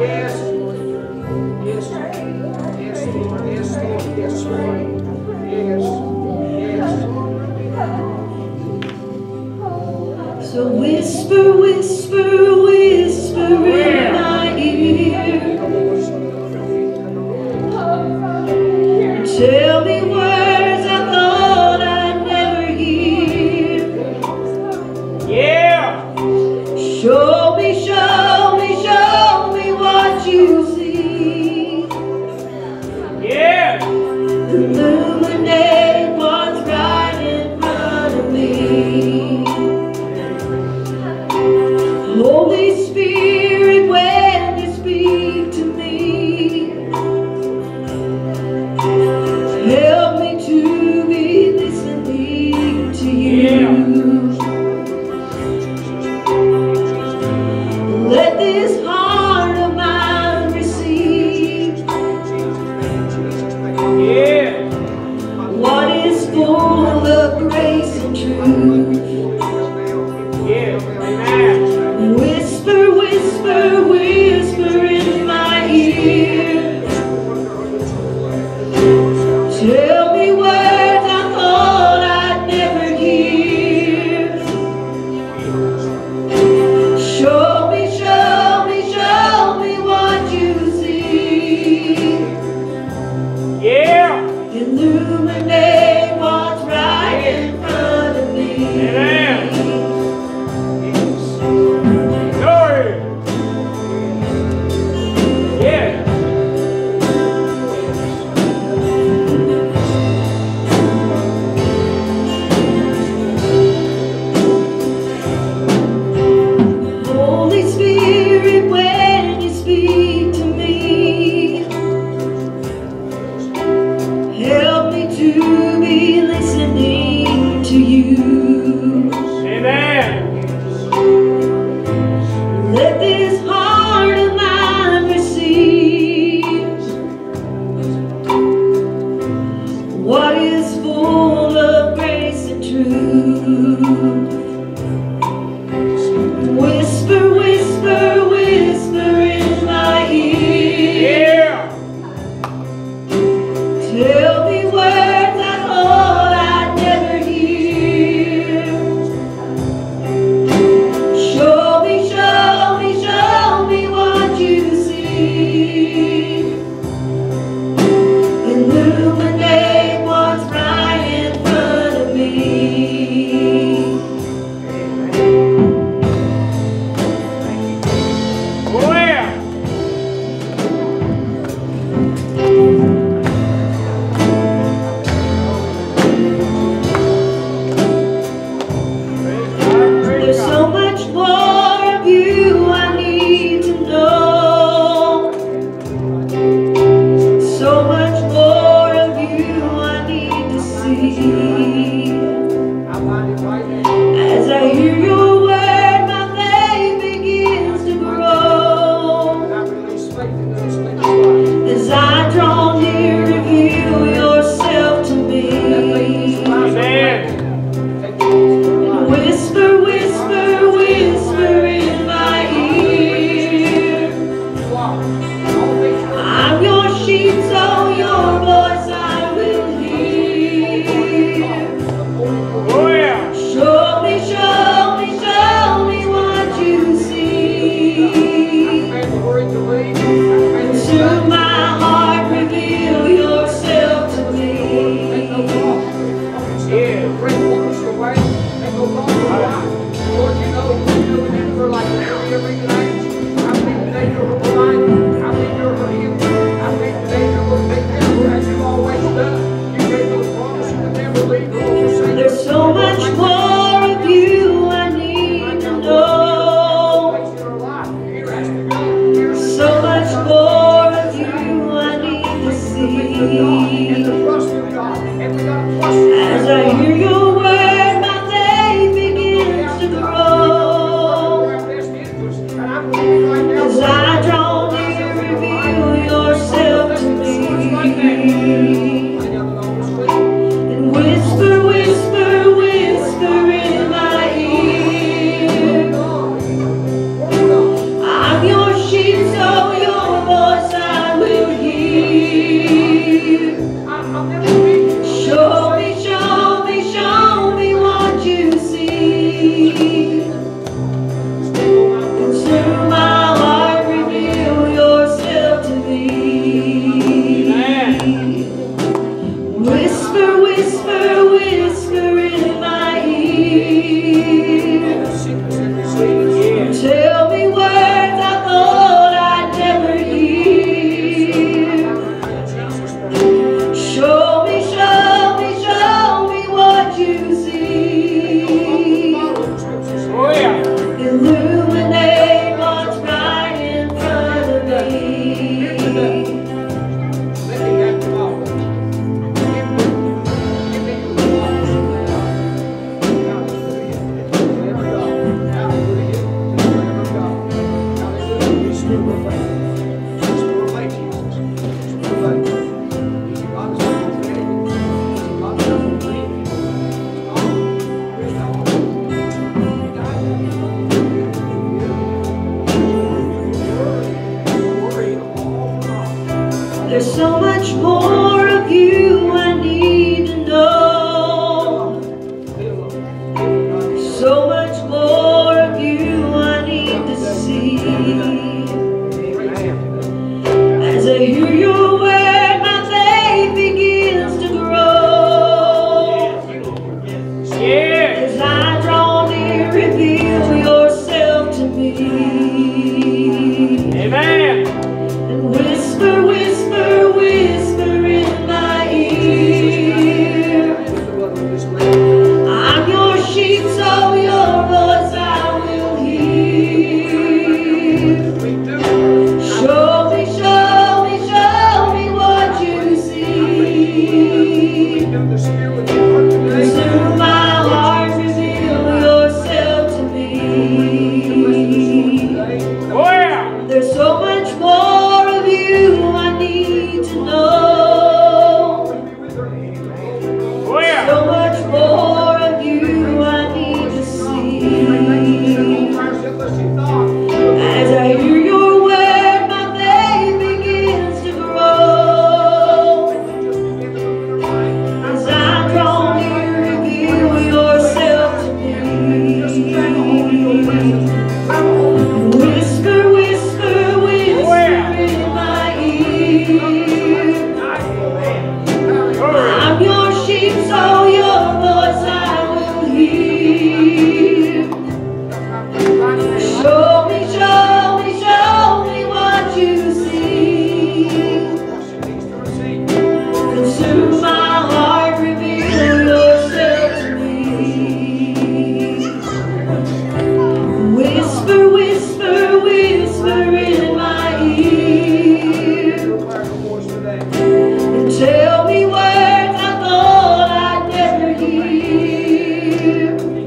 Yes. Yes. Yes, Lord. Yes, Lord. Yes, Lord. Yes. Yes. So whisper, whisper, whisper in my ear. Tell me words I thought I'd never hear. Yeah. Show me, show me, show me what you see. Yeah. Illuminate what's right in front of me. Holy Spirit, when you speak to me, help me to be listening to you. Let this heart of mine receive Yeah. what is full of grace and truth. Yeah. Amen. Whisper, whisper, whisper in my ear. Tell me words I thought I'd never hear. Show me, show me, show me what you see. Yeah. Illuminate what's right in front of me. Amen. Glory. Yeah. Holy Spirit, when you speak to me, help me to be listening to you. Amen. Let this heart of mine receive what is full of grace and truth. Whisper, whisper, whisper in my ear. Yeah. Tell me words I thought I'd never hear. Show me, show me, show me what you see. Illuminate what's right in front of me. Oh yeah. There's so much more of you I need to know. So much more of you I need to see. As I hear your word, my faith begins to grow. As I draw near, reveal yourself to me. Amen. Whisper, whisper, whisper in my ear. I'm your sheep, so your voice I will hear. Oh yeah. Show me, show me, show me what you see. To my heart, reveal yourself to me. Yeah. Lord, you know, you know, you for like every every night. I believe today you're providing. I believe you're healing. I believe today you're going to take care of it as you've always done. You gave those promises to never leave nor forsake. There's so much more of you I need to know. So much more of you I need to see. As I hear your word, my faith begins to grow. As I draw near, reveal yourself to me. And whisper, whisper, whisper in my ear. I'm your sheep, so your more of you I need to know. So much more of you I need to see. As I hear your word, my faith begins to grow. As I draw near, reveal yourself to me. Amen. And whisper, whisper, whisper in my ear. I'm your sheep, so your voice I will hear. Show me, show me, show me what you see. Consume my heart, reveal yourself to me. Oh yeah. There's so much more of you I need to know. Oh yeah. So much more of you I need to see. As I hear your word, my faith begins to grow. As I draw near, reveal yourself to me. Whisper, whisper, whisper in my ear. I'm your sheep, so your voice I will hear. Show me, show me, show me what you see. Consume my heart, reveal yourself to me. Whisper, whisper, whisper in my ear. And tell me words I thought I'd never hear.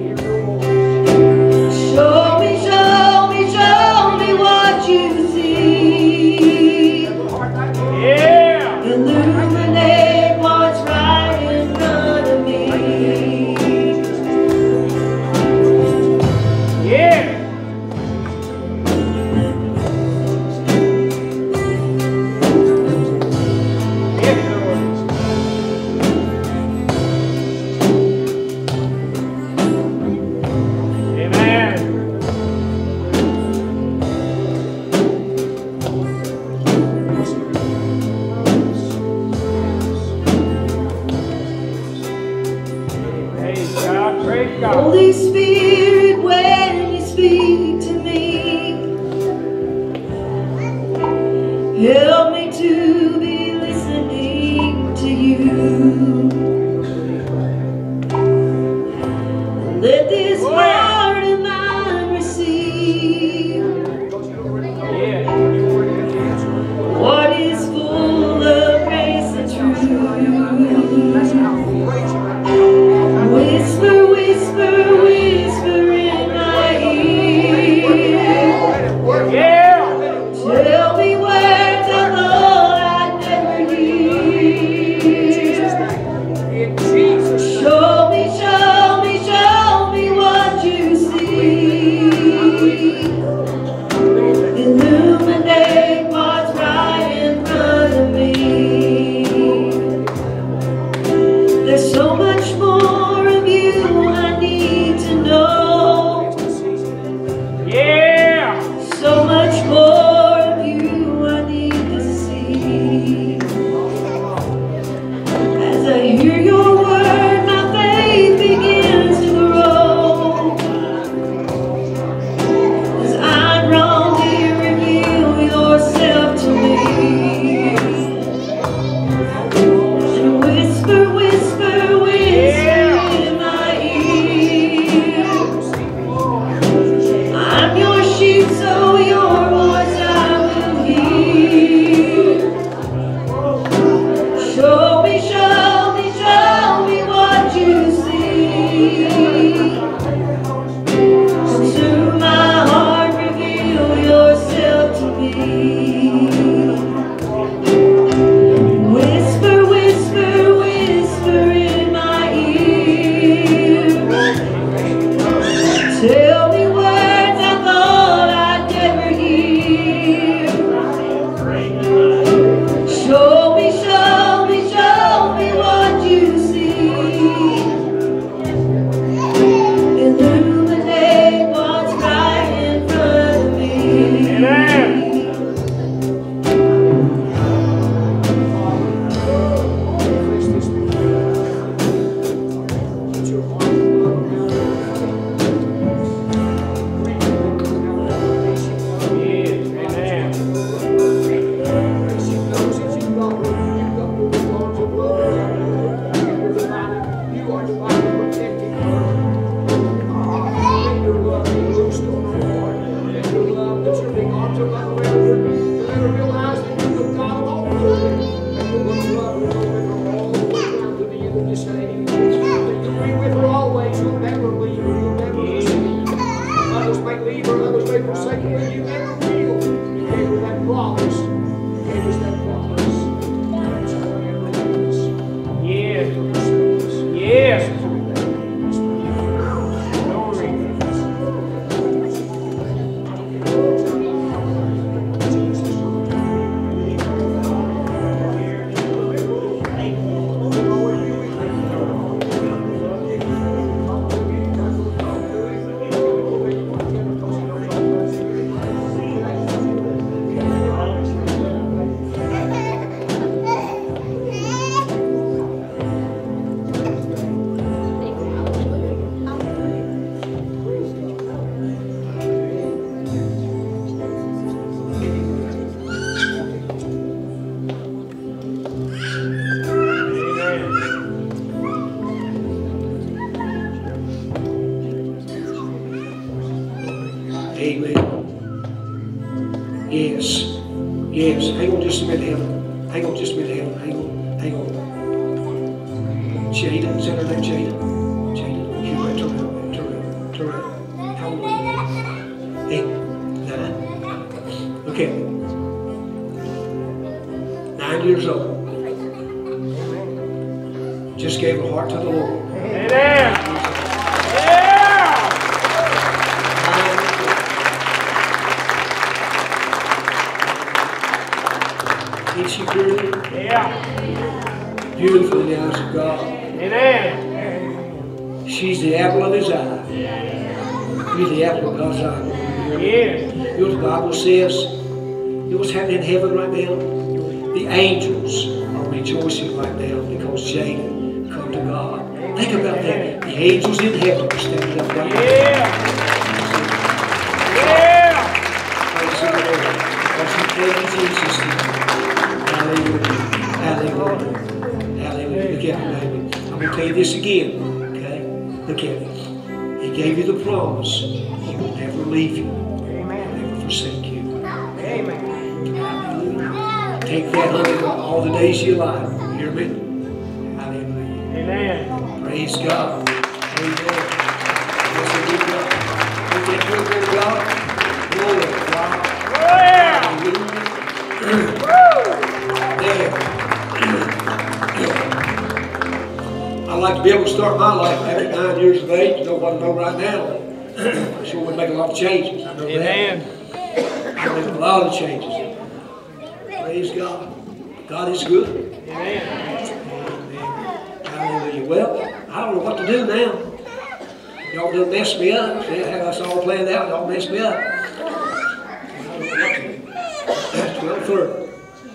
Show me, show me, show me what you see. Yeah. Illuminate what's right in front of me. Yeah. Yes, Lord. Amen. Praise God. Praise God. Holy Spirit, when you speak to me, help me to be listening to you. Let this heart of mine receive Yeah. what is full of grace and truth. Whisper, whisper, whisper in my ear. Yeah. Tell me words I thought I'd never hear. God, we'll go with her all the way down to the end of this day. You'll be with her always. You'll never leave her. You'll never forsake her. Others may leave her, others may forsake her, but you never will. You gave her that promise. You gave us that promise. That's how I ever leave us. Yes. Yes. Changes. I know Amen. that. I make a lot of changes. Praise God. God is good. Amen. Amen. Hallelujah. Well, I don't know what to do now. Y'all done messed me up. See, I had us all planned out. Y'all messed me up. That's twelve thirty.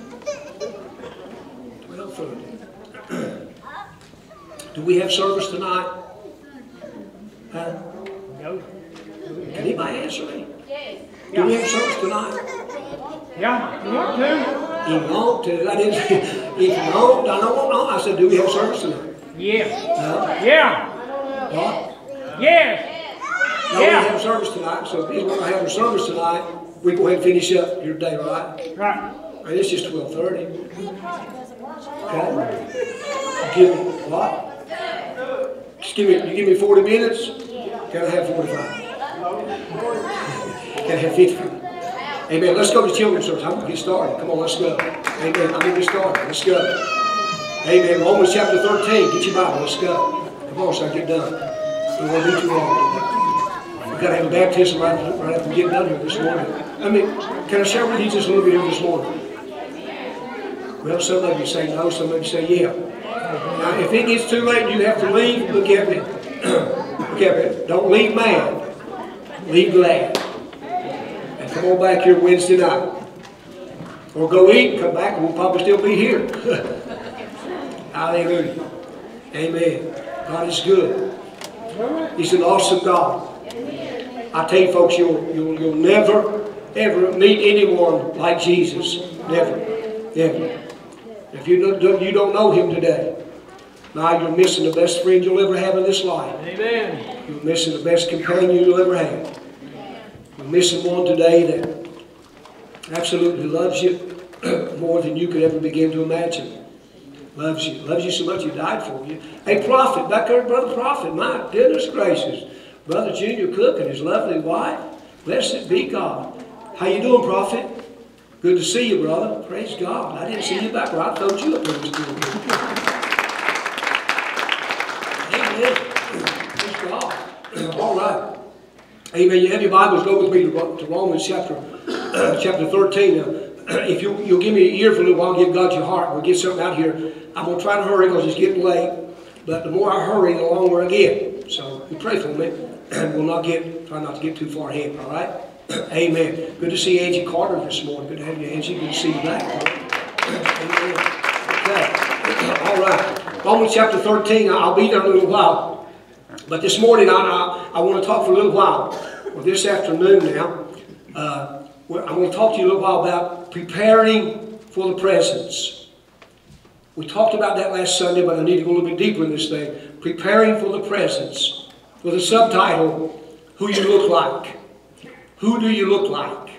twelve thirty. Do we have service tonight? Huh? No. Can anybody answer me? Yes. Do we have service tonight? Yeah, you want to? If you want to. I didn't say, if you don't, I don't want to. I said, do we have service tonight? Yeah. No? Yeah. What? Yes. No, Yeah. we have service tonight. So if we're going to have a service tonight, we go ahead and finish up your day, right? Right. And it's just twelve thirty. Okay? Give me, what? Just give me, you give me forty minutes? Can I have forty-five? Can I have fifty? Amen. Let's go to children's service. I'm going to get started. Come on, let's go. Amen. I'm going to get started. Let's go. Amen. Romans chapter thirteen. Get your Bible. Let's go. Come on, so I get done. We won't be too long. We've got to have a baptism right, right after we get done here this morning. I mean, can I share with you just a little bit here this morning? Well, some of you say no, some of you say yeah. Now, if it gets too late and you have to leave, look at me. Look at me. Don't leave mad. Leave glad. And come on back here Wednesday night. Or go eat and come back and we'll probably still be here. Hallelujah. Amen. God is good. He's an awesome God. I tell you folks, you'll, you'll, you'll never, ever meet anyone like Jesus. Never. Never. If you don't, you don't know Him today, now you're missing the best friend you'll ever have in this life. Amen. You're missing the best companion you'll ever have. You're missing one today that absolutely loves you more than you could ever begin to imagine. Loves you. Loves you so much he died for you. Hey, Prophet, back there, Brother Prophet, my goodness gracious. Brother Junior Cook and his lovely wife. Blessed be God. How you doing, Prophet? Good to see you, brother. Praise God. I didn't see you back there. I told you up there was good. Amen. Praise God. All right. Amen. You have your Bibles. Go with me to Romans chapter, chapter thirteen. Now, if you, you'll give me an ear for a little while, give God your heart. We'll get something out here. I'm going to try to hurry because it's getting late. But the more I hurry, the longer I get. So you pray for me. And we'll not get, try not to get too far ahead. All right? Amen. Good to see Angie Carter this morning. Good to have you, Angie. Good to see you back. Amen. Okay. All right. Romans chapter thirteen. I'll be there in a little while. But this morning, I, I, I want to talk for a little while. Well, this afternoon now, uh, I'm going to talk to you a little while about preparing for the presence. We talked about that last Sunday, but I need to go a little bit deeper in this thing. Preparing for the presence. With a subtitle, Who You Look Like. Who do you look like?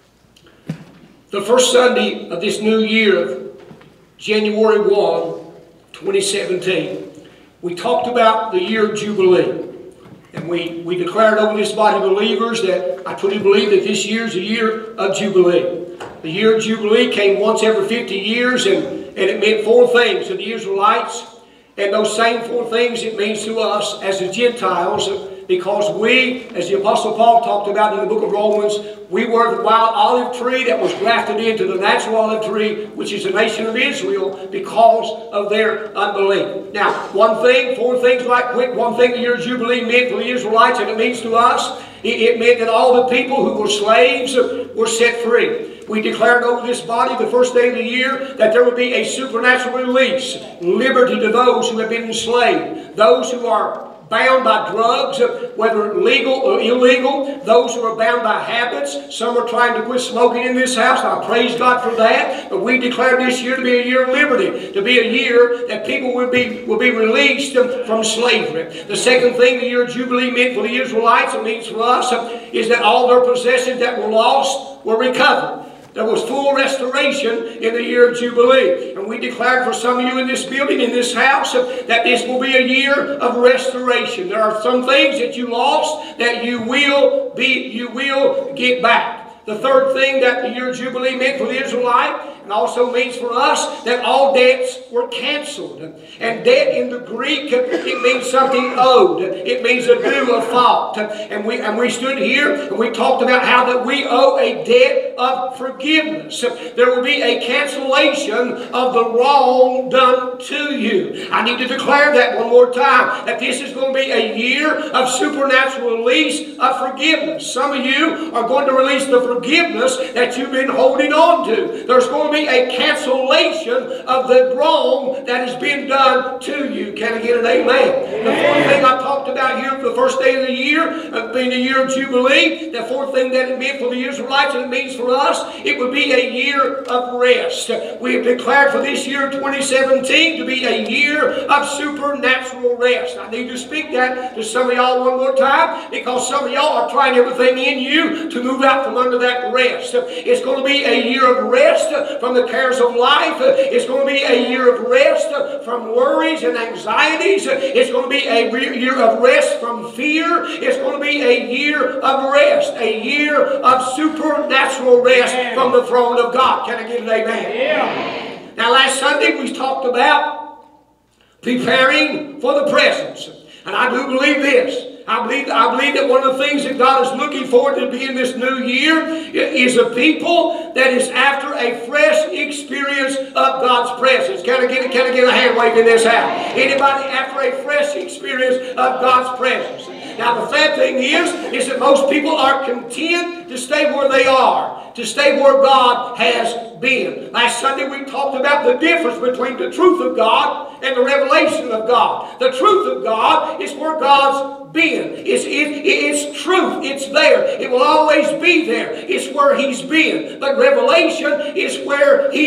The first Sunday of this new year of January first, twenty seventeen, we talked about the year of Jubilee. And we, we declared over this body of believers that I truly believe that this year is a year of Jubilee. The year of Jubilee came once every fifty years, and, and it meant four things to the Israelites. And those same four things it means to us as the Gentiles, because we, as the Apostle Paul talked about in the book of Romans, we were the wild olive tree that was grafted into the natural olive tree, which is the nation of Israel, because of their unbelief. Now, one thing, four things right quick, one thing the year of Jubilee meant for the Israelites, and it means to us, it, it meant that all the people who were slaves were set free. We declared over this body the first day of the year that there would be a supernatural release, liberty to those who have been enslaved, those who are bound by drugs, whether legal or illegal, those who are bound by habits. Some are trying to quit smoking in this house. I praise God for that. But we declared this year to be a year of liberty, to be a year that people will be, will be released from slavery. The second thing the year of Jubilee meant for the Israelites, it means for us, is that all their possessions that were lost were recovered. There was full restoration in the year of Jubilee. And we declared for some of you in this building, in this house, that this will be a year of restoration. There are some things that you lost that you will be, you will get back. The third thing that the year of Jubilee meant for the Israelite, and also means for us, that all debts were canceled. And debt in the Greek, it means something owed. It means a due, a fault. And we, and we stood here and we talked about how that we owe a debt of forgiveness. There will be a cancellation of the wrong done to you. I need to declare that one more time, that this is going to be a year of supernatural release of forgiveness. Some of you are going to release the forgiveness that you've been holding on to. There's going to be a cancellation of the wrong that has been done to you. Can I get an amen? amen. The fourth thing I talked about here for the first day of the year, uh, being the year of Jubilee, the fourth thing that it meant for the Israelites and it means for us, it would be a year of rest. We have declared for this year twenty seventeen to be a year of supernatural rest. I need to speak that to some of y'all one more time, because some of y'all are trying everything in you to move out from under that rest. It's going to be a year of rest from the cares of life. It's going to be a year of rest from worries and anxieties. It's going to be a year of rest from fear. It's going to be a year of rest, a year of supernatural rest from the throne of God. Can I get an amen? Yeah. Now, last Sunday we talked about preparing for the presence. And I do believe this. I believe, I believe that one of the things that God is looking forward to be in this new year is a people that is after a fresh experience of God's presence. Can I get, can I get a hand wave in this house? Anybody after a fresh experience of God's presence? Now the sad thing is, is that most people are content to stay where they are, to stay where God has been. Last Sunday we talked about the difference between the truth of God and the revelation of God. The truth of God is where God's been. It's, it, it's truth. It's there. It will always be there. It's where He's been. But revelation is where He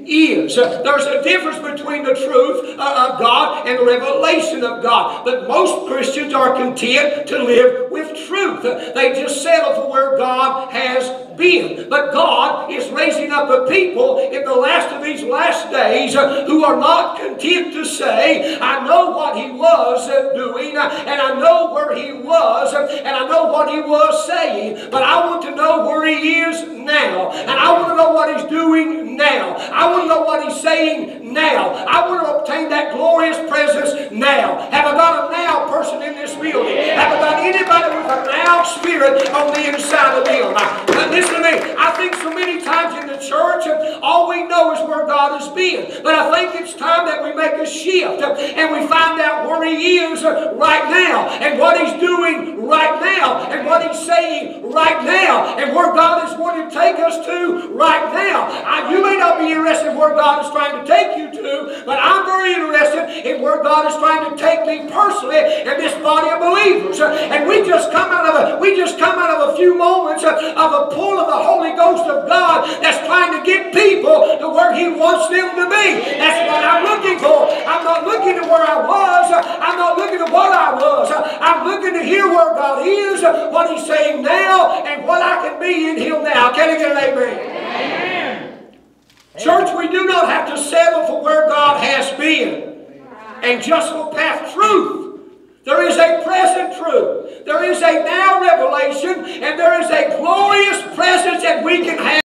is. There's a difference between the truth of God and the revelation of God. But most Christians are content to live with truth. They just settle for where God has been. But God is raising up a people in the last of these last days who are not content to say, I know what He was doing, and I know where He was, and I know what He was saying, but I want to know where He is now, and I want to know what He's doing now. I want to know what He's saying now. I want to obtain that glorious presence now. Have I got a now person in this building? Have I got anybody with a now spirit on the inside of them? But listen to me. I think so many times in the church, all we know is where God has been. But I think it's time that we make a shift and we find out where He is right now, and what He's doing right now, and what He's saying right now, and where God is wanting to take us to right now. I, you may not be interested in where God is trying to take you to, but I'm very interested in where God is trying to take me personally and this body of believers. And we just come out of a we just come out of a few moments of a pull of the Holy Ghost of God that's trying to get people to where He wants them to be. That's what I'm looking for. I'm not looking to where I was. I'm not looking to what I was. I'm looking to hear where God is, what He's saying now, and what I can be in Him now. Can I get an amen? Amen. Church, we do not have to settle for where God has been and just for past truth. There is a present truth. There is a now revelation, and there is a glorious presence that we can have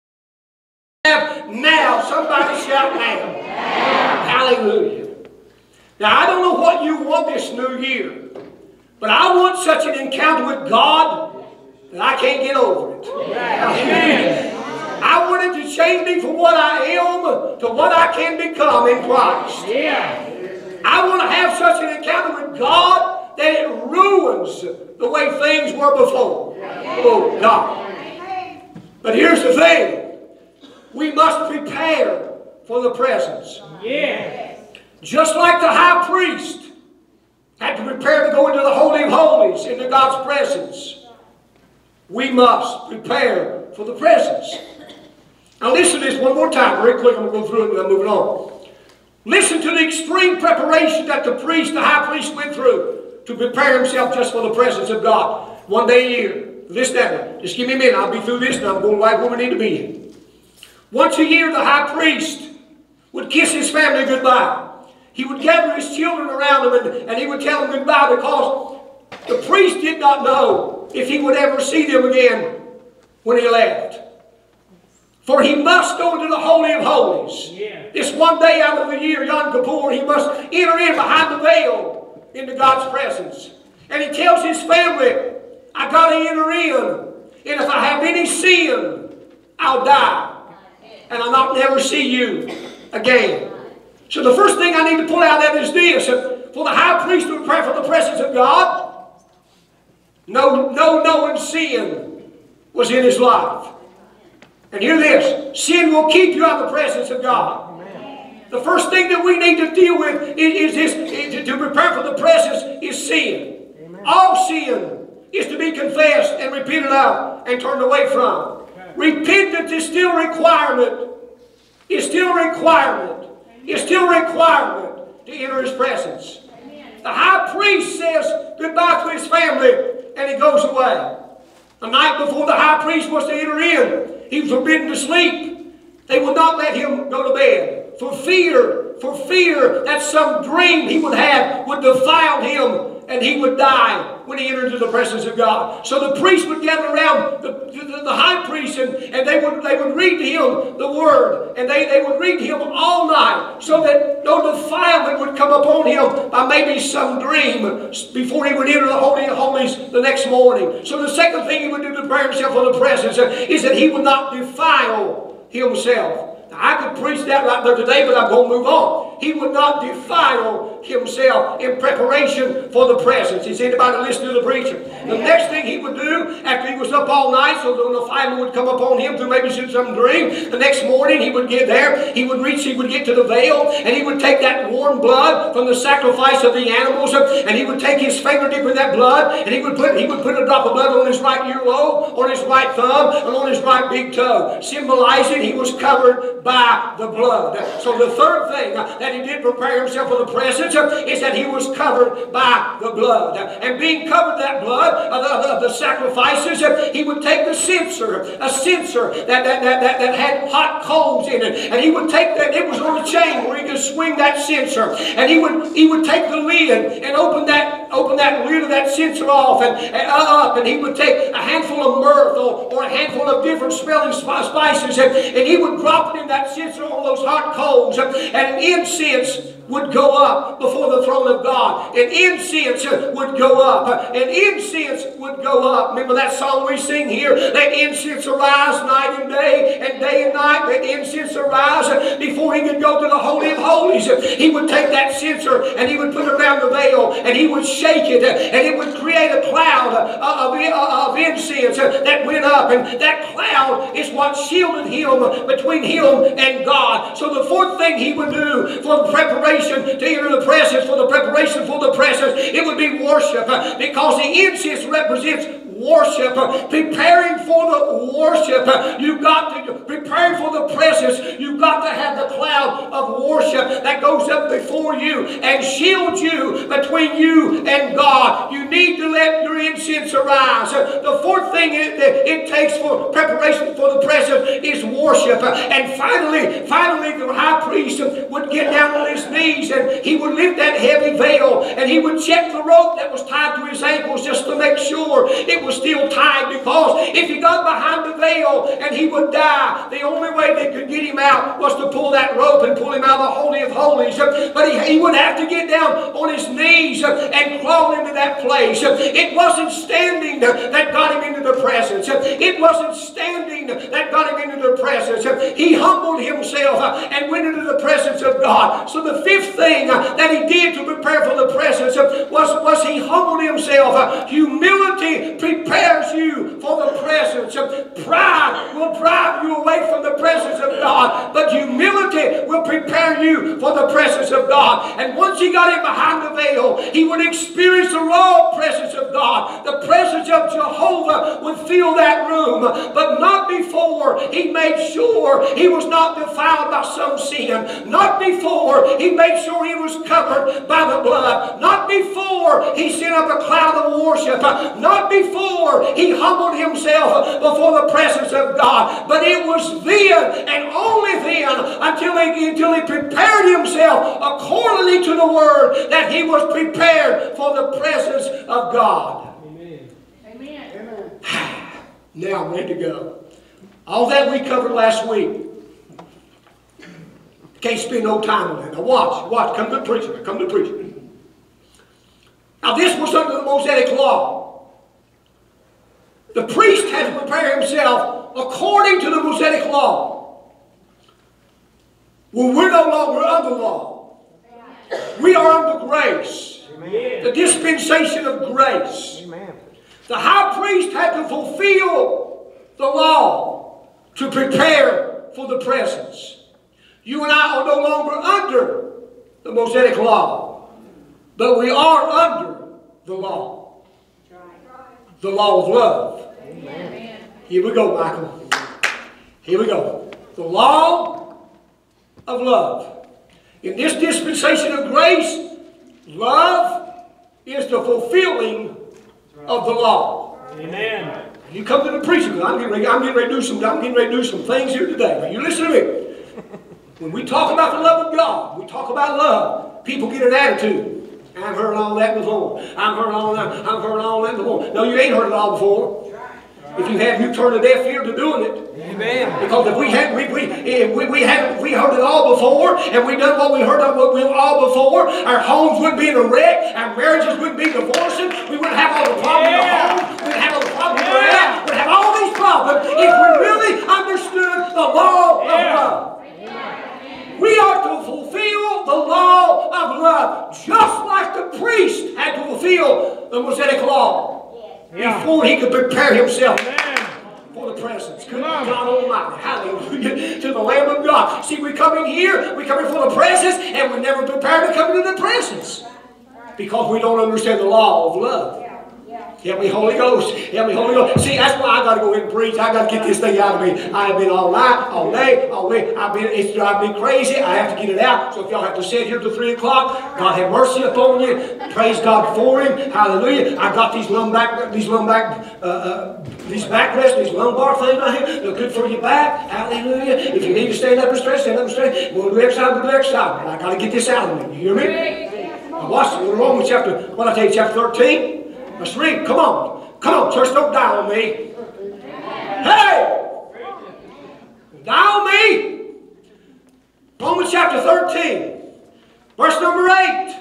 now. Somebody shout now. Hallelujah. Now, I don't know what you want this new year, but I want such an encounter with God that I can't get over it. Amen. I want it to change me from what I am to what I can become in Christ. I want to have such an encounter with God that it ruins the way things were before. Oh, God. But here's the thing. We must prepare for the presence. Yes. Just like the high priest had to prepare to go into the Holy of Holies, into God's presence, we must prepare for the presence. Now listen to this one more time, very quick. I'm going to go through it and I'm moving on. Listen to the extreme preparation that the priest, the high priest, went through to prepare himself just for the presence of God. One day a year. Listen to me. Just give me a minute. I'll be through this and I'm going right where we need to be. Once a year, the high priest would kiss his family goodbye. He would gather his children around him and, and he would tell them goodbye, because the priest did not know if he would ever see them again when he left. For he must go into the Holy of Holies. Yeah. This one day out of the year, Yom Kippur, he must enter in behind the veil into God's presence. And he tells his family, I got to enter in. And if I have any sin, I'll die. And I'll not never see you again. So the first thing I need to pull out of that is this. For the high priest to prepare for the presence of God, no, no knowing sin was in his life. And hear this, sin will keep you out of the presence of God. Amen. The first thing that we need to deal with is, is this, is to prepare for the presence is sin. Amen. All sin is to be confessed and repented of and turned away from. Okay. Repentance is still requirement. Is still requirement. Is still requirement to enter His presence. Amen. The high priest says goodbye to his family and he goes away. The night before the high priest was to enter in, he was forbidden to sleep. They would not let him go to bed. For fear, for fear that some dream he would have would defile him and he would die when he entered into the presence of God. So the priest would gather around the, the, the high priest and, and they, would, they would read to him the word. And they, they would read to him all night so that no defilement would come upon him by maybe some dream before he would enter the Holy of Holies the next morning. So the second thing he would do to prepare himself for the presence is that he would not defile himself. Now, I could preach that right there today, but I'm going to move on. he would not defile himself in preparation for the presence. Is anybody listening to the preacher? The next thing he would do after he was up all night, so the defilement would come upon him through maybe some dream, the next morning he would get there, he would reach, he would get to the veil, and he would take that warm blood from the sacrifice of the animals, and he would take his finger, dip in that blood, and he would put he would put a drop of blood on his right earlobe, on his right thumb, and on his right big toe, symbolizing he was covered by the blood. So the third thing that he did prepare himself for the presence is that he was covered by the blood. And being covered that blood of the, of the sacrifices, he would take the censer, a censer that, that, that, that, that had hot coals in it, and he would take that, it was on a chain where he could swing that censer, and he would he would take the lid and open that open that lid of that censer off and, and up, and he would take a handful of myrrh or, or a handful of different smelling spices, and, and he would drop it in that censer on those hot coals, and an incense would go up before the throne of God. An incense would go up. An incense would go up. Remember that song we sing here? Let incense arise night and day, and day and night. Let incense arise. Before he could go to the Holy of Holies, he would take that censer and he would put it around the veil, and he would shake it, and it would create a cloud of, of incense that went up, and that cloud is what shielded him between him and God. So the fourth thing he would do for the preparation to enter the presence, for the preparation for the presence, it would be worship, because the incense represents worship, preparing for the worship. You've got to prepare for the presence. You've got to have the cloud of worship that goes up before you and shields you between you and God. You need to let your incense arise. The fourth thing it, it takes for preparation for the presence is worship. And finally, finally, the high priest would get down on his knees, and he would lift that heavy veil, and he would check the rope that was tied to his ankles just to make sure it was still tied, because if he got behind the veil and he would die, the only way they could get him out was to pull that rope and pull him out of the Holy of Holies. But he, he would have to get down on his knees and crawl into that place. It wasn't standing that got him into the presence. It wasn't standing that got him into the presence. He humbled himself and went into the presence of God. So the fifth thing that he did to prepare for the presence was, was he humbled himself. Humility prepares you for the presence. Pride will drive you away from the presence of God, but humility will prepare you for the presence of God. And once he got him behind the veil, he would experience the raw presence of God. The presence of Jehovah would fill that room, but not before he made sure he was not defiled by some sin. Not before he made sure he was covered by the blood. Not before he sent up a cloud of worship. Not before he humbled himself before the presence of God. But it was then and only then, until he, until he prepared himself accordingly to the word, that he was prepared for the presence of God. Amen. Amen. Now I'm ready to go. All that we covered last week. Can't spend no time on that. Now watch, watch. Come to the preacher. Come to the preacher. Now this was under the Mosaic law. The priest had to prepare himself according to the Mosaic law. Well, we're no longer under law. We are under grace. Amen. The dispensation of grace. Amen. The high priest had to fulfill the law to prepare for the presence. You and I are no longer under the Mosaic law, but we are under the law. The law of love. Amen. Here we go, Michael. Here we go. The law of love. In this dispensation of grace, love is the fulfilling of the law. Amen. You come to the preacher, I'm getting ready, I'm getting ready to do some, I'm getting ready to do some things here today. Now you listen to me. When we talk about the love of God, we talk about love, people get an attitude. I've heard all that before. I've heard all that. I've heard all that before. No, you ain't heard it all before. If you have, you turn a deaf ear to doing it. Amen. Because if we had, we we if we we had, we heard it all before, and we done what we heard of what we all before, our homes wouldn't be in a wreck, our marriages wouldn't be divorcing, we wouldn't have all the problems in our homes, we wouldn't have all the problems in our house, we'd have all these problems if we really understood the law of love. We are to fulfill fulfill the law of love, just like the priest had to fulfill the Mosaic law before he could prepare himself for the presence. Good God Almighty. Hallelujah. To the Lamb of God. See, we come in here, we come in for the presence, and we're never prepared to come into the presence because we don't understand the law of love. Help me, Holy Ghost. Help me, Holy Ghost. See, that's why I got to go in and preach. I got to get this thing out of me. I have been all night, all day, all week. I've been, it's driving me crazy. I have to get it out. So if y'all have to sit here till three o'clock, God have mercy upon you. Praise God for Him. Hallelujah. I got these lumbar, these lumbar, uh, uh, these backrests, these lumbar things right here. They're good for your back. Hallelujah. If you need to stand up and stretch, stand up and stretch. We'll do exercise, we'll do exercise. I got to get this out of me. You hear me? Now watch it. Romans chapter, what I tell you, chapter thirteen. Let's read. Come on. Come on, church. Don't die on me. Hey! Die on me. Romans chapter thirteen. Verse number eight.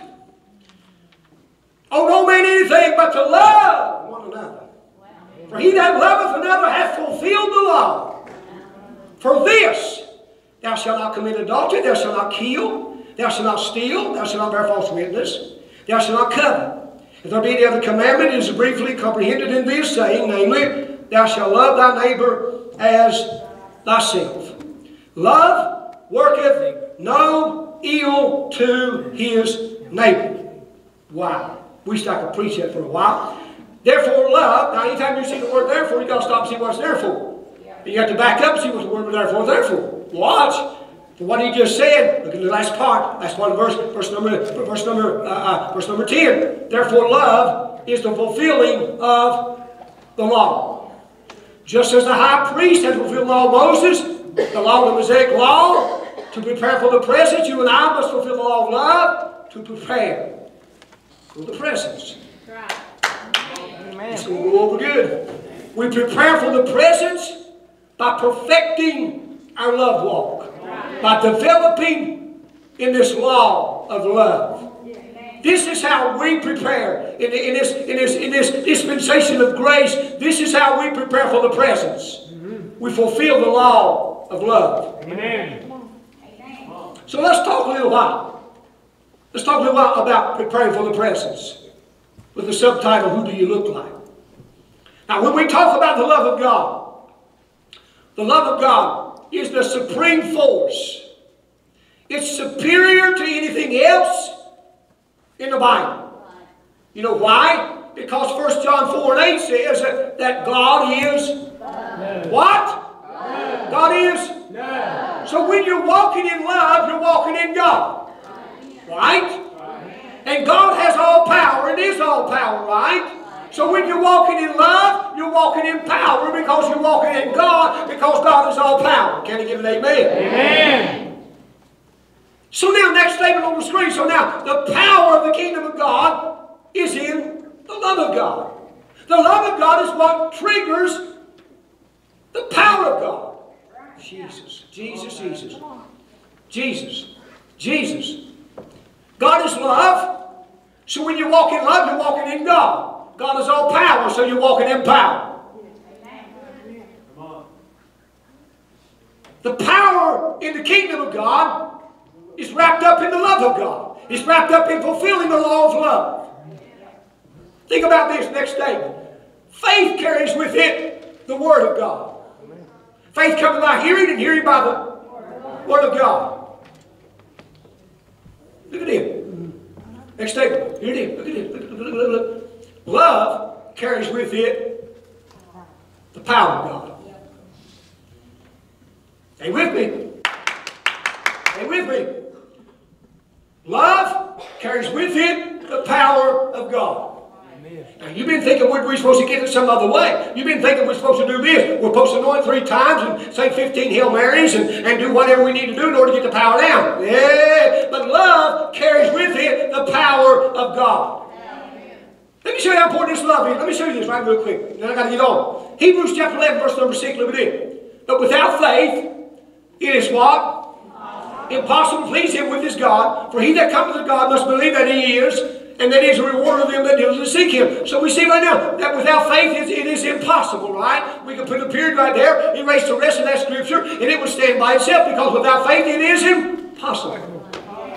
Oh, no man anything but to love one another. For he that loveth another hath fulfilled the law. For this, thou shalt not commit adultery, thou shalt not kill, thou shalt not steal, thou shalt not bear false witness, thou shalt not covet. If there be any other commandment, it is briefly comprehended in this saying, namely, thou shalt love thy neighbor as thyself. Love worketh no ill to his neighbor. Wow. We used to have to preach that for a while. Therefore, love. Now, anytime you see the word therefore, you got to stop and see what it's there for. And you have to back up and see what the word therefore is there for. Watch. For what he just said, look at the last part, last part of verse, verse number, verse number, uh, uh, verse number ten. Therefore, love is the fulfilling of the law. Just as the high priest had fulfilled the law of Moses, the law of the Mosaic law, to prepare for the presence, you and I must fulfill the law of love to prepare for the presence. Amen. It's going to go over good. We prepare for the presence by perfecting our love walk. By developing in this law of love. This is how we prepare in, in, this, in, this, in this dispensation of grace. This is how we prepare for the presence. We fulfill the law of love. Amen. So let's talk a little while. Let's talk a little while about preparing for the presence. With the subtitle, Who Do You Look Like? Now when we talk about the love of God, the love of God is the supreme force. It's superior to anything else in the Bible. You know why? Because First John four and eight says that, that God is no. What? No. God is no. So when you're walking in love, you're walking in God. Right? And God has all power and is all power, right? So when you're walking in love, you're walking in power because you're walking in God, because God is all power. Can you give an amen? Amen. So now, next statement on the screen. So now, the power of the kingdom of God is in the love of God. The love of God is what triggers the power of God. Jesus, Jesus, Jesus, Jesus, Jesus. God is love. So when you walk in love, you're walking in God. God is all power, so you're walking in power. The power in the kingdom of God is wrapped up in the love of God. It's wrapped up in fulfilling the law of love. Think about this next statement. Faith carries with it the Word of God. Faith comes by hearing, and hearing by the Word of God. Look at him. Next statement. Here it is. Look at him. Look, look, look, look, look. Love carries with it the power of God. Stay with me. Stay with me. Love carries with it the power of God. Now you've been thinking we're, we're supposed to get it some other way. You've been thinking we're supposed to do this. We're supposed to anoint three times and say fifteen Hail Marys and, and do whatever we need to do in order to get the power down. Yeah, but love carries with it the power of God. Let me show you how important this love is. Let me show you this right real quick. Then I got to get on. Hebrews chapter eleven, verse number six. Look at it. But without faith, it is what? Impossible to please Him with His God. For he that cometh to God must believe that He is, and that He is a rewarder of them that diligently seek Him. So we see right now that without faith, it, it is impossible, right? We can put a period right there, erase the rest of that scripture, and it would stand by itself, because without faith, it is impossible.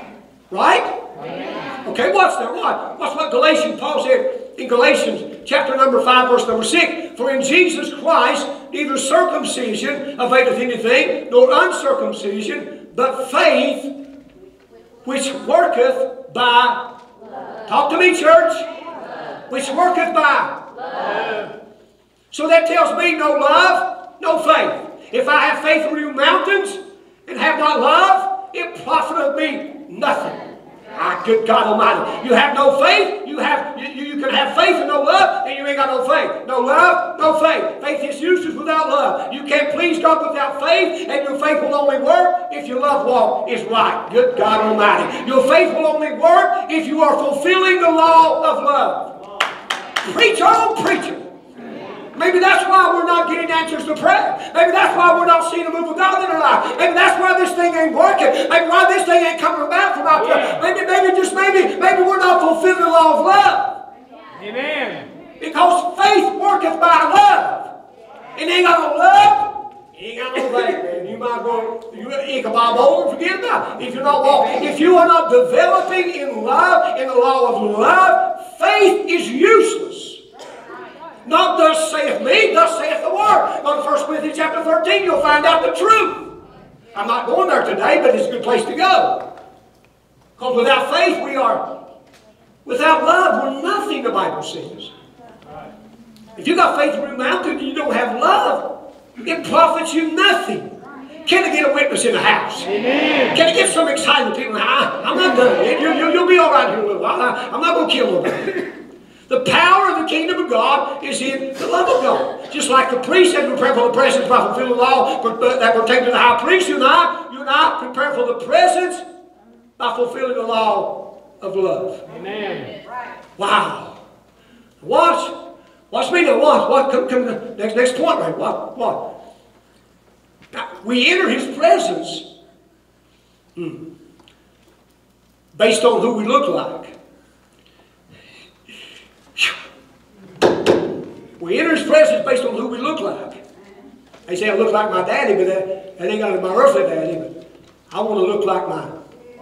Right? Okay, watch that. Watch. Watch what Galatians, Paul said in Galatians chapter number five, verse number six. For in Jesus Christ neither circumcision availeth anything, nor uncircumcision, but faith which worketh by, talk to me, church, which worketh by love. So that tells me no love, no faith. If I have faith to remove mountains and have not love, it profiteth me nothing. Ah, good God Almighty. You have no faith, you have you, you can have faith and no love, and you ain't got no faith. No love, no faith. Faith is useless without love. You can't please God without faith, and your faith will only work if your love walk is right. Good God Almighty. Your faith will only work if you are fulfilling the law of love. Preach on, preacher. Maybe that's why we're not getting answers to prayer. Maybe that's why we're not seeing the move of God in our life. Maybe that's why this thing ain't working. Maybe why this thing ain't coming about from out there. Maybe, maybe, just maybe, maybe we're not fulfilling the law of love. Amen. Because faith worketh by love. And you ain't got no love, you ain't got no faith, man. You might go, you Ichabod over and forget about it. If you're not walking, if you are not developing in love, in the law of love, faith is useless. Not thus saith me, thus saith the Word. Go to First Corinthians chapter thirteen, you'll find out the truth. I'm not going there today, but it's a good place to go. Because without faith, we are, without love, we're nothing, the Bible says. If you got faith to remove mountains and you don't have love, it profits you nothing. Can I get a witness in the house? Amen. Can I get some excitement people? I, I'm not done yet. You, you, you'll be all right here a little while. I, I'm not going to kill nobody. The power of the kingdom of God is in the love of God. Just like the priest had to prepare for the presence by fulfilling the law that pertained to the high priest, you and I, you and I prepare for the presence by fulfilling the law of love. Amen. Wow. Watch. Watch me now. Watch. What? Come, come, next, next point, right? What? What? Now, we enter His presence hmm, based on who we look like. We enter His presence based on who we look like. They say I look like my daddy, but that, that ain't got my earthly daddy. But I want to look like mine.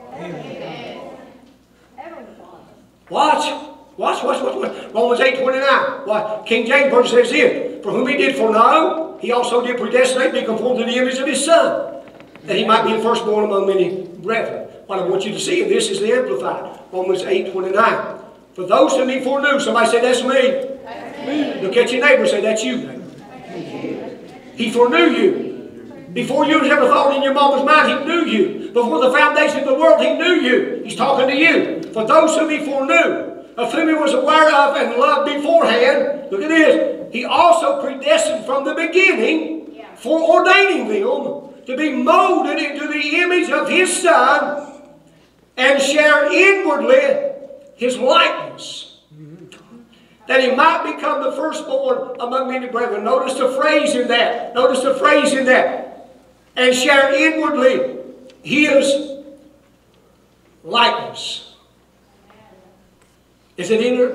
Watch. Watch, watch, watch, watch. Romans eight twenty-nine. Watch. King James Version says here, for whom He did foreknow, He also did predestinate, be conformed to the image of His Son, that He might be the firstborn among many brethren. What I want you to see in this is the Amplified. Romans eight twenty-nine. For those whom He foreknew, somebody say, that's me. me. Look at your neighbor and say, that's you. He foreknew you. Before you was ever thought in your mama's mind, He knew you. Before the foundation of the world, He knew you. He's talking to you. For those whom He foreknew, of whom He was aware of and loved beforehand, look at this, He also predestined from the beginning for ordaining them to be molded into the image of His Son and share inwardly His likeness, that He might become the firstborn among many brethren. Notice the phrase in that. Notice the phrase in that. And share inwardly His likeness. Is it in there?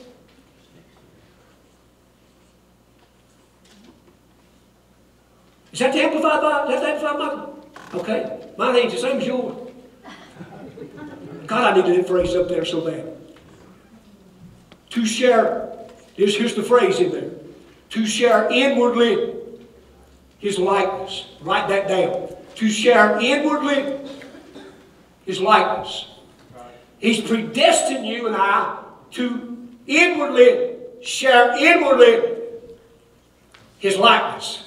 Is that the Amplified Bible? Is that the Amplified Bible? Okay. Mine ain't the same as yours. God, I needed that phrase up there so bad. To share, here's, here's the phrase in there. To share inwardly His likeness. Write that down. To share inwardly His likeness. He's predestined you and I to inwardly share inwardly His likeness.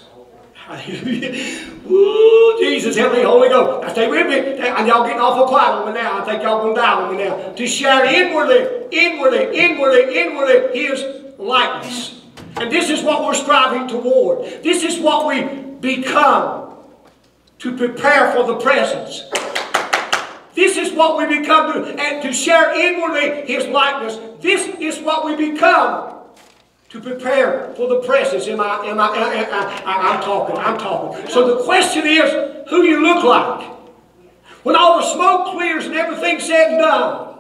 Ooh, Jesus, help me, Holy Ghost. Now stay with me. And y'all getting awful quiet on me now. I think y'all going to die on me now. To share inwardly, inwardly, inwardly, inwardly His likeness. And this is what we're striving toward. This is what we become to prepare for the presence. This is what we become to, and to share inwardly His likeness. This is what we become to prepare for the presence. Am I, am I, I, I, I, I'm talking, I'm talking. So the question is, who you look like. When all the smoke clears and everything's said and done.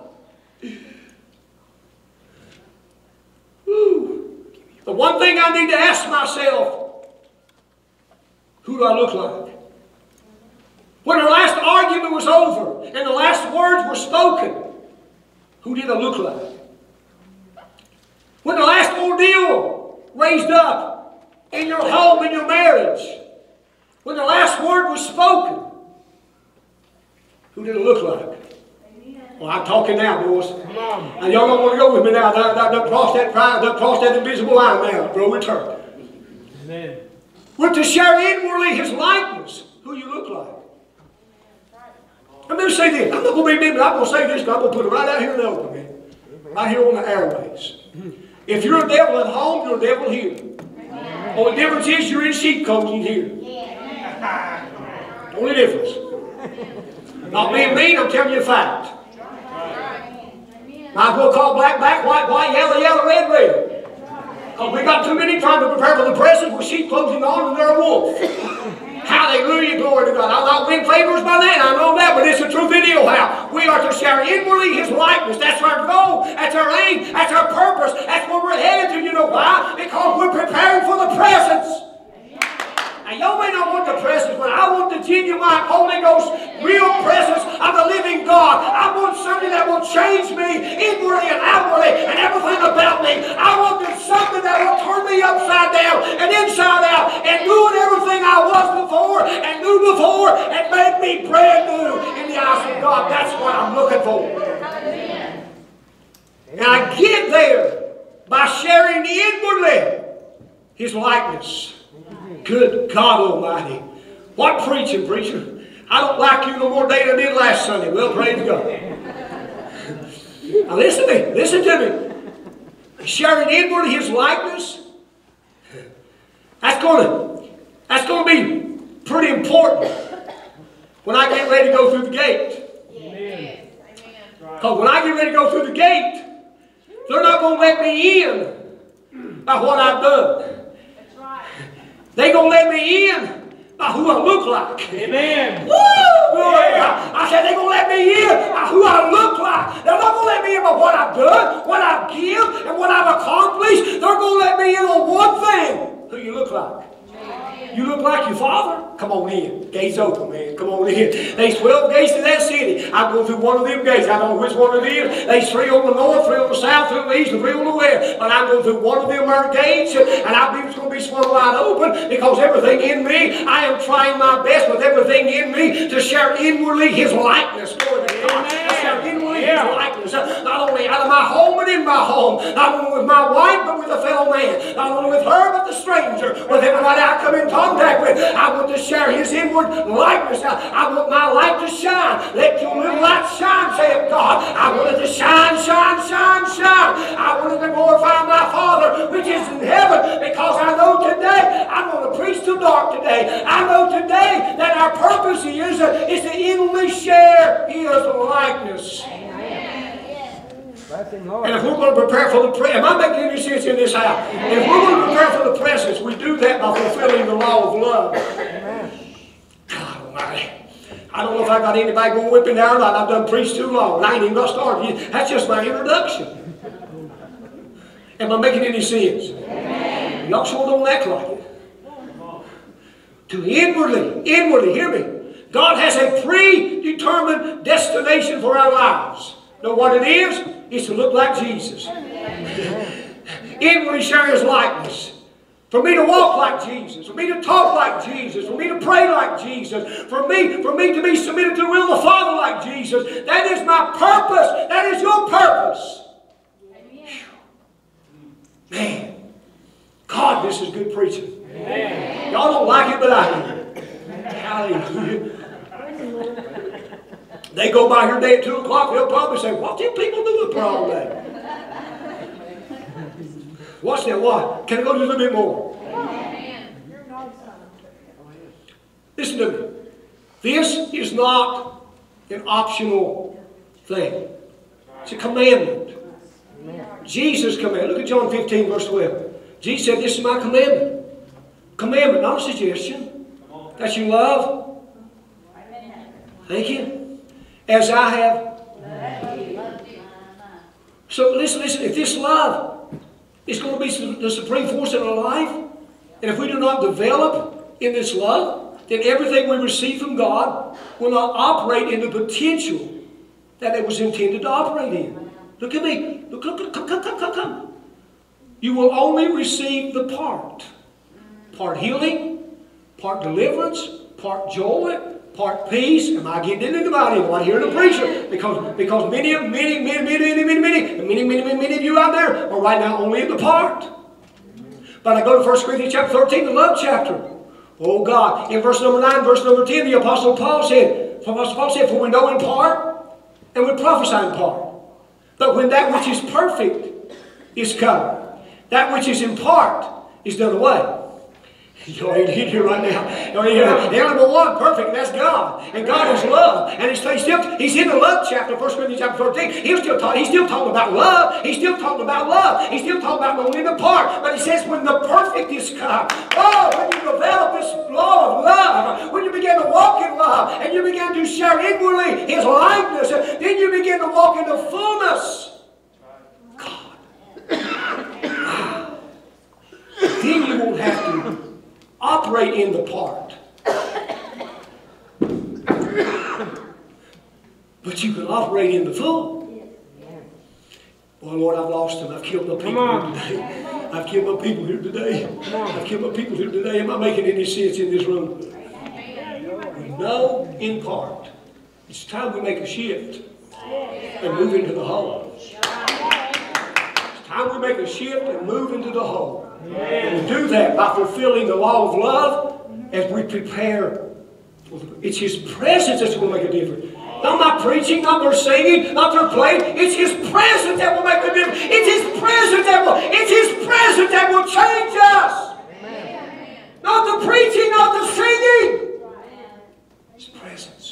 Whew. The one thing I need to ask myself, who do I look like? When the last argument was over and the last words were spoken, who did it look like? When the last ordeal raised up in your home, in your marriage, when the last word was spoken, who did it look like? Well, I'm talking now, boys. Come on. And y'all don't want to go with me now. Don't, don't, don't cross that pride, don't cross that invisible line now, bro. Return. Amen. We're to share inwardly His likeness, who you look like. I'm going to say this. I'm not going to be mean, but I'm going to say this, but I'm going to put it right out here in the open, man. Right here on the airways. If you're a devil at home, you're a devil here. Amen. Only difference is you're in sheep clothing here. Yeah. Only difference. Not being mean, I'm telling you a fact. Might as well call black, black, white, white, yellow, yellow, red, red. Because we got too many trying to prepare for the presence with sheep clothing on and they're a wolf. Hallelujah, glory to God. I'll not win favors by that, I know that, but it's a true video how. We are to share inwardly His likeness. That's our goal. That's our aim. That's our purpose. That's where we're headed to. You know why? Because we're preparing for the presence. Now, y'all may not want the presence, but I want the genuine Holy Ghost, real presence of the living God. I want something that will change me inwardly and outwardly and everything about me. I want something that will turn me upside down and inside out and ruin everything I was before and knew before and make me brand new in the eyes of God. That's what I'm looking for. And I get there by sharing inwardly His likeness. Good God Almighty. What preaching, preacher? I don't like you no more today than I did last Sunday. Well, praise God. Now listen to me. Listen to me. Sharing inwardly His likeness. That's going to, that's going to be pretty important when I get ready to go through the gate. Because when I get ready to go through the gate, they're not going to let me in by what I've done. They're going to let me in by who I look like. Amen. Woo! Yeah. I said they're going to let me in by who I look like. They're not going to let me in by what I've done, what I've given, and what I've accomplished. They're going to let me in on one thing. Who you look like. You look like your father? Come on in. Gates open, man. Come on in. There's twelve gates in that city. I'm going through one of them gates. I don't know which one it is. There's three on the north, three on the south, three on the east, and three on the west. But I'm going through one of them gates, and I believe it's going to be swung wide open because everything in me, I am trying my best with everything in me to share inwardly His likeness. Glory to God. I share inwardly His likeness. Not only out of my home, but in my home. Not only with my wife, but with a fellow man. Not only with her, but the stranger. With everybody I come in contact with. I want to share His inward likeness. I want my light to shine. Let your little light shine, saith God. I want it to shine, shine, shine, shine. I want it to glorify my Father which is in heaven, because I know today I'm going to preach to dark today. I know today that our purpose is, is to inwardly share His likeness. And if we're going to prepare for the presence, am I making any sense in this house? If we're going to prepare for the presence, we do that by fulfilling the law of love. Amen. God Almighty. I don't know if I got anybody going whipping down or not. I've done preached too long. I ain't even got started. That's just my introduction. Am I making any sense? Y'all sure don't act like it. To inwardly, inwardly, hear me. God has a predetermined destination for our lives. Know what it is? It's to look like Jesus. Inwardly share His likeness. For me to walk like Jesus. For me to talk like Jesus. For me to pray like Jesus. For me, for me to be submitted to the will of the Father like Jesus. That is my purpose. That is your purpose. Man. God, this is good preaching. Y'all don't like it, but I do. Hallelujah. They go by here today at two o'clock, they'll probably say, what did people do for all day? Watch that, what? Can I go just a little bit more? Listen to me. This is not an optional thing. It's a commandment. Jesus commanded. Look at John fifteen, verse twelve. Jesus said, this is my commandment. Commandment, not a suggestion. That you love. Thank you. As I have. So listen, listen. If this love is going to be the supreme force in our life, and if we do not develop in this love, then everything we receive from God will not operate in the potential that it was intended to operate in. Look at me. Look, look, look, come, come, come, come, come. You will only receive the part. Part healing, part deliverance, part joy, part peace. Am I getting into anybody? Am I hearing a preacher? Because, because many, many, many, many, many, many, many, many, many, many, many of you out there are right now only in the part. But I go to First Corinthians chapter thirteen, the love chapter. Oh God, in verse number nine, verse number ten, the Apostle Paul said, Apostle Paul said, for we know in part, and we prophesy in part. But when that which is perfect is come, that which is in part is done away. You ain't here right now. You ain't here. The only one perfect, and that's God. And God is love. And he's, he's, still, he's in the love chapter, First Corinthians chapter thirteen. He's still, talk, he's still talking about love. He's still talking about love. He's still talking about only the part. But he says when the perfect is come, oh, when you develop this law of love, when you begin to walk in love, and you begin to share inwardly his likeness, then you begin to walk in the fullness. God. Then you won't have to operate in the part. But you can operate in the full. Boy, Lord, I've lost them. I've killed my people here today. I've killed my people here today. I've killed my people here today. Am I making any sense in this room? We know in part. It's time we make a shift and move into the whole. It's time we make a shift and move into the whole. And we do that by fulfilling the law of love as we prepare. It's His presence that's going to make a difference. Not my preaching, not their singing, not their playing. It's His presence that will make a difference. It's His presence that will, it's His presence that will change us. Amen. Not the preaching, not the singing. His presence.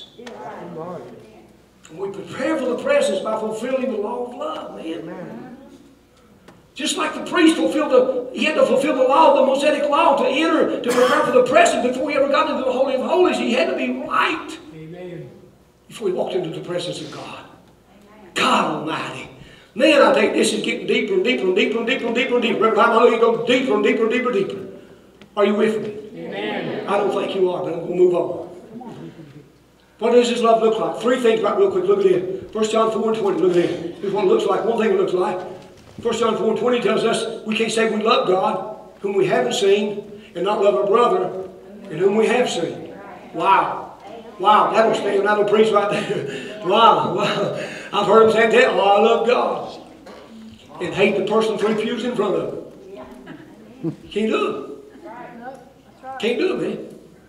And we prepare for the presence by fulfilling the law of love, man. Amen. Just like the priest fulfilled the, he had to fulfill the law, the Mosaic law, to enter, to prepare for the presence before he ever got into the Holy of Holies. He had to be right. Amen. Before he walked into the presence of God. God Almighty. Man, I think this is getting deeper and deeper and deeper and deeper and deeper and deeper. Every time I look, it goes deeper and deeper and deeper and deeper. Are you with me? Amen. I don't think you are, but I'm going to move on. What does this love look like? Three things right real quick. Look at it. First John four and twenty. Look at it. Here's what it looks like. One thing it looks like. First John four and twenty tells us we can't say we love God, whom we haven't seen, and not love our brother, and whom we have seen. Wow. Wow, that'll stand, that'll preach right there. Wow, wow. I've heard him say that, oh, I love God. And hate the person three pews in front of him. Can't do it. Can't do it, man.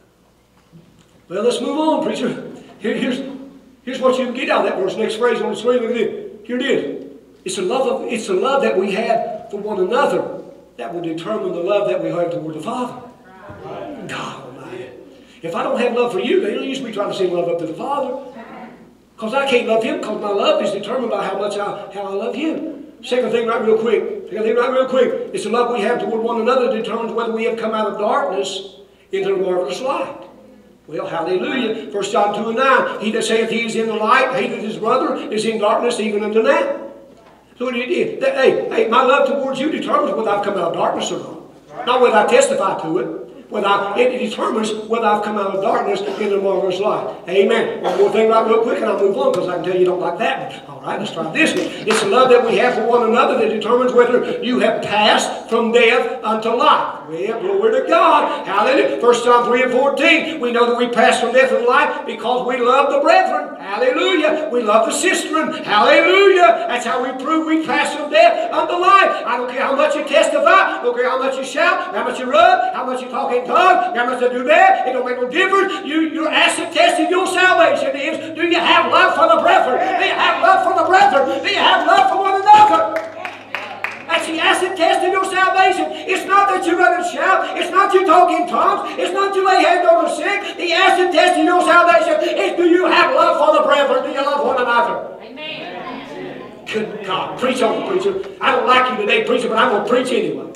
Well, let's move on, preacher. Here, here's, here's what you can get out of that verse. Next phrase on the screen, look at it. Here it is. It's the love of, it's the love that we have for one another that will determine the love that we have toward the Father. God Almighty. If I don't have love for you, they don't use me trying to send love up to the Father. Because I can't love Him because my love is determined by how much I, how I love Him. Second thing right real quick. Second thing right real quick. It's the love we have toward one another that determines whether we have come out of darkness into the marvelous light. Well, hallelujah. First John two and nine. He that saith he is in the light, hateth his brother, is in darkness even unto now. So what do you do? Hey, hey, my love towards you determines whether I've come out of darkness or not. Not whether I testify to it. Whether I, it determines whether I've come out of darkness into the marvelous light. Amen. One more thing right real quick and I'll move on because I can tell you don't like that one. All right, let's try this one. It's the love that we have for one another that determines whether you have passed from death unto life. Well, glory to God. Hallelujah. First John three and fourteen. We know that we pass from death to life because we love the brethren. Hallelujah. We love the sisterin. Hallelujah. That's how we prove we pass from death unto life. I don't care how much you testify. I don't care how much you shout, how much you rub, how much you talk in tongues, how much you do that. It don't make no difference. You, your acid test of your salvation is, do you have love for the brethren? Do you have love for the brethren? Do you have love for one another? That's the acid test of your salvation. It's not that you run and shout. It's not you talk in tongues. It's not you lay hands on the sick. The acid test of your salvation is, do you have love for the brethren? Do you love one another? Amen. Good God. Preach on, preacher. I don't like you today, preacher, but I'm going to preach anyway.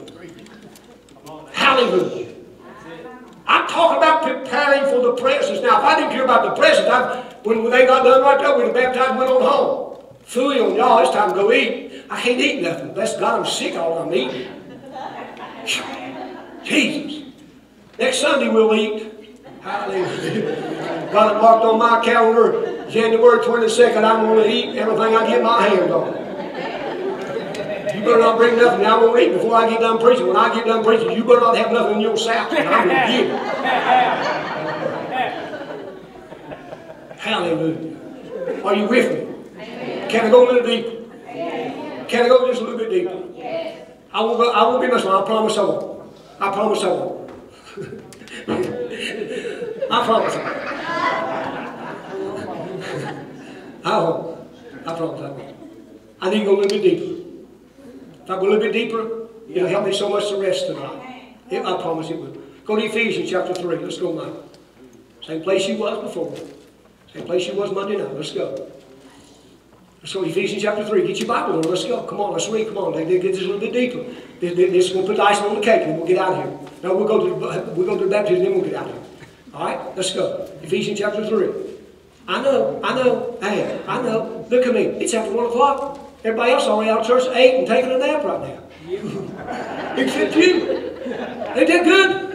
Hallelujah. I'm talking about preparing for the presence. Now, if I didn't care about the presence, I, when they got done right there, we were baptized and went on home. Fooey on y'all, it's time to go eat. I can't eat nothing. Bless God, I'm sick all I'm eating. Jesus. Next Sunday we'll eat. Hallelujah. Got it marked on my calendar, January twenty-second, I'm going to eat everything I get my hands on. You better not bring nothing I'm going to eat before I get done preaching. When I get done preaching, you better not have nothing in your sack. And I'm going to get it. Hallelujah. Are you with me? Can I go a little deeper? Can I go just a little bit deeper? I won't, go, I won't be much long. I promise I won't. I promise I won't. I promise I won't. I won't. I promise I won't. I need to go a little bit deeper. If I go a little bit deeper, it'll help me so much to rest tonight. It, I promise it will. Go to Ephesians chapter three. Let's go now. Same place you was before. Same place you was Monday night. Let's go. Let's go to Ephesians chapter three. Get your Bible on. Let's go. Come on. Let's read. Come on. Let's get this a little bit deeper. This, this is going to put the icing on the cake and we'll get out of here. Now we'll go to the, we'll go to the baptism and then we'll get out of here. All right? Let's go. Ephesians chapter three. I know. I know. Hey, I know. Look at me. It's after one o'clock. Everybody else already out of church at eight and taking a nap right now. Except you. Ain't that good?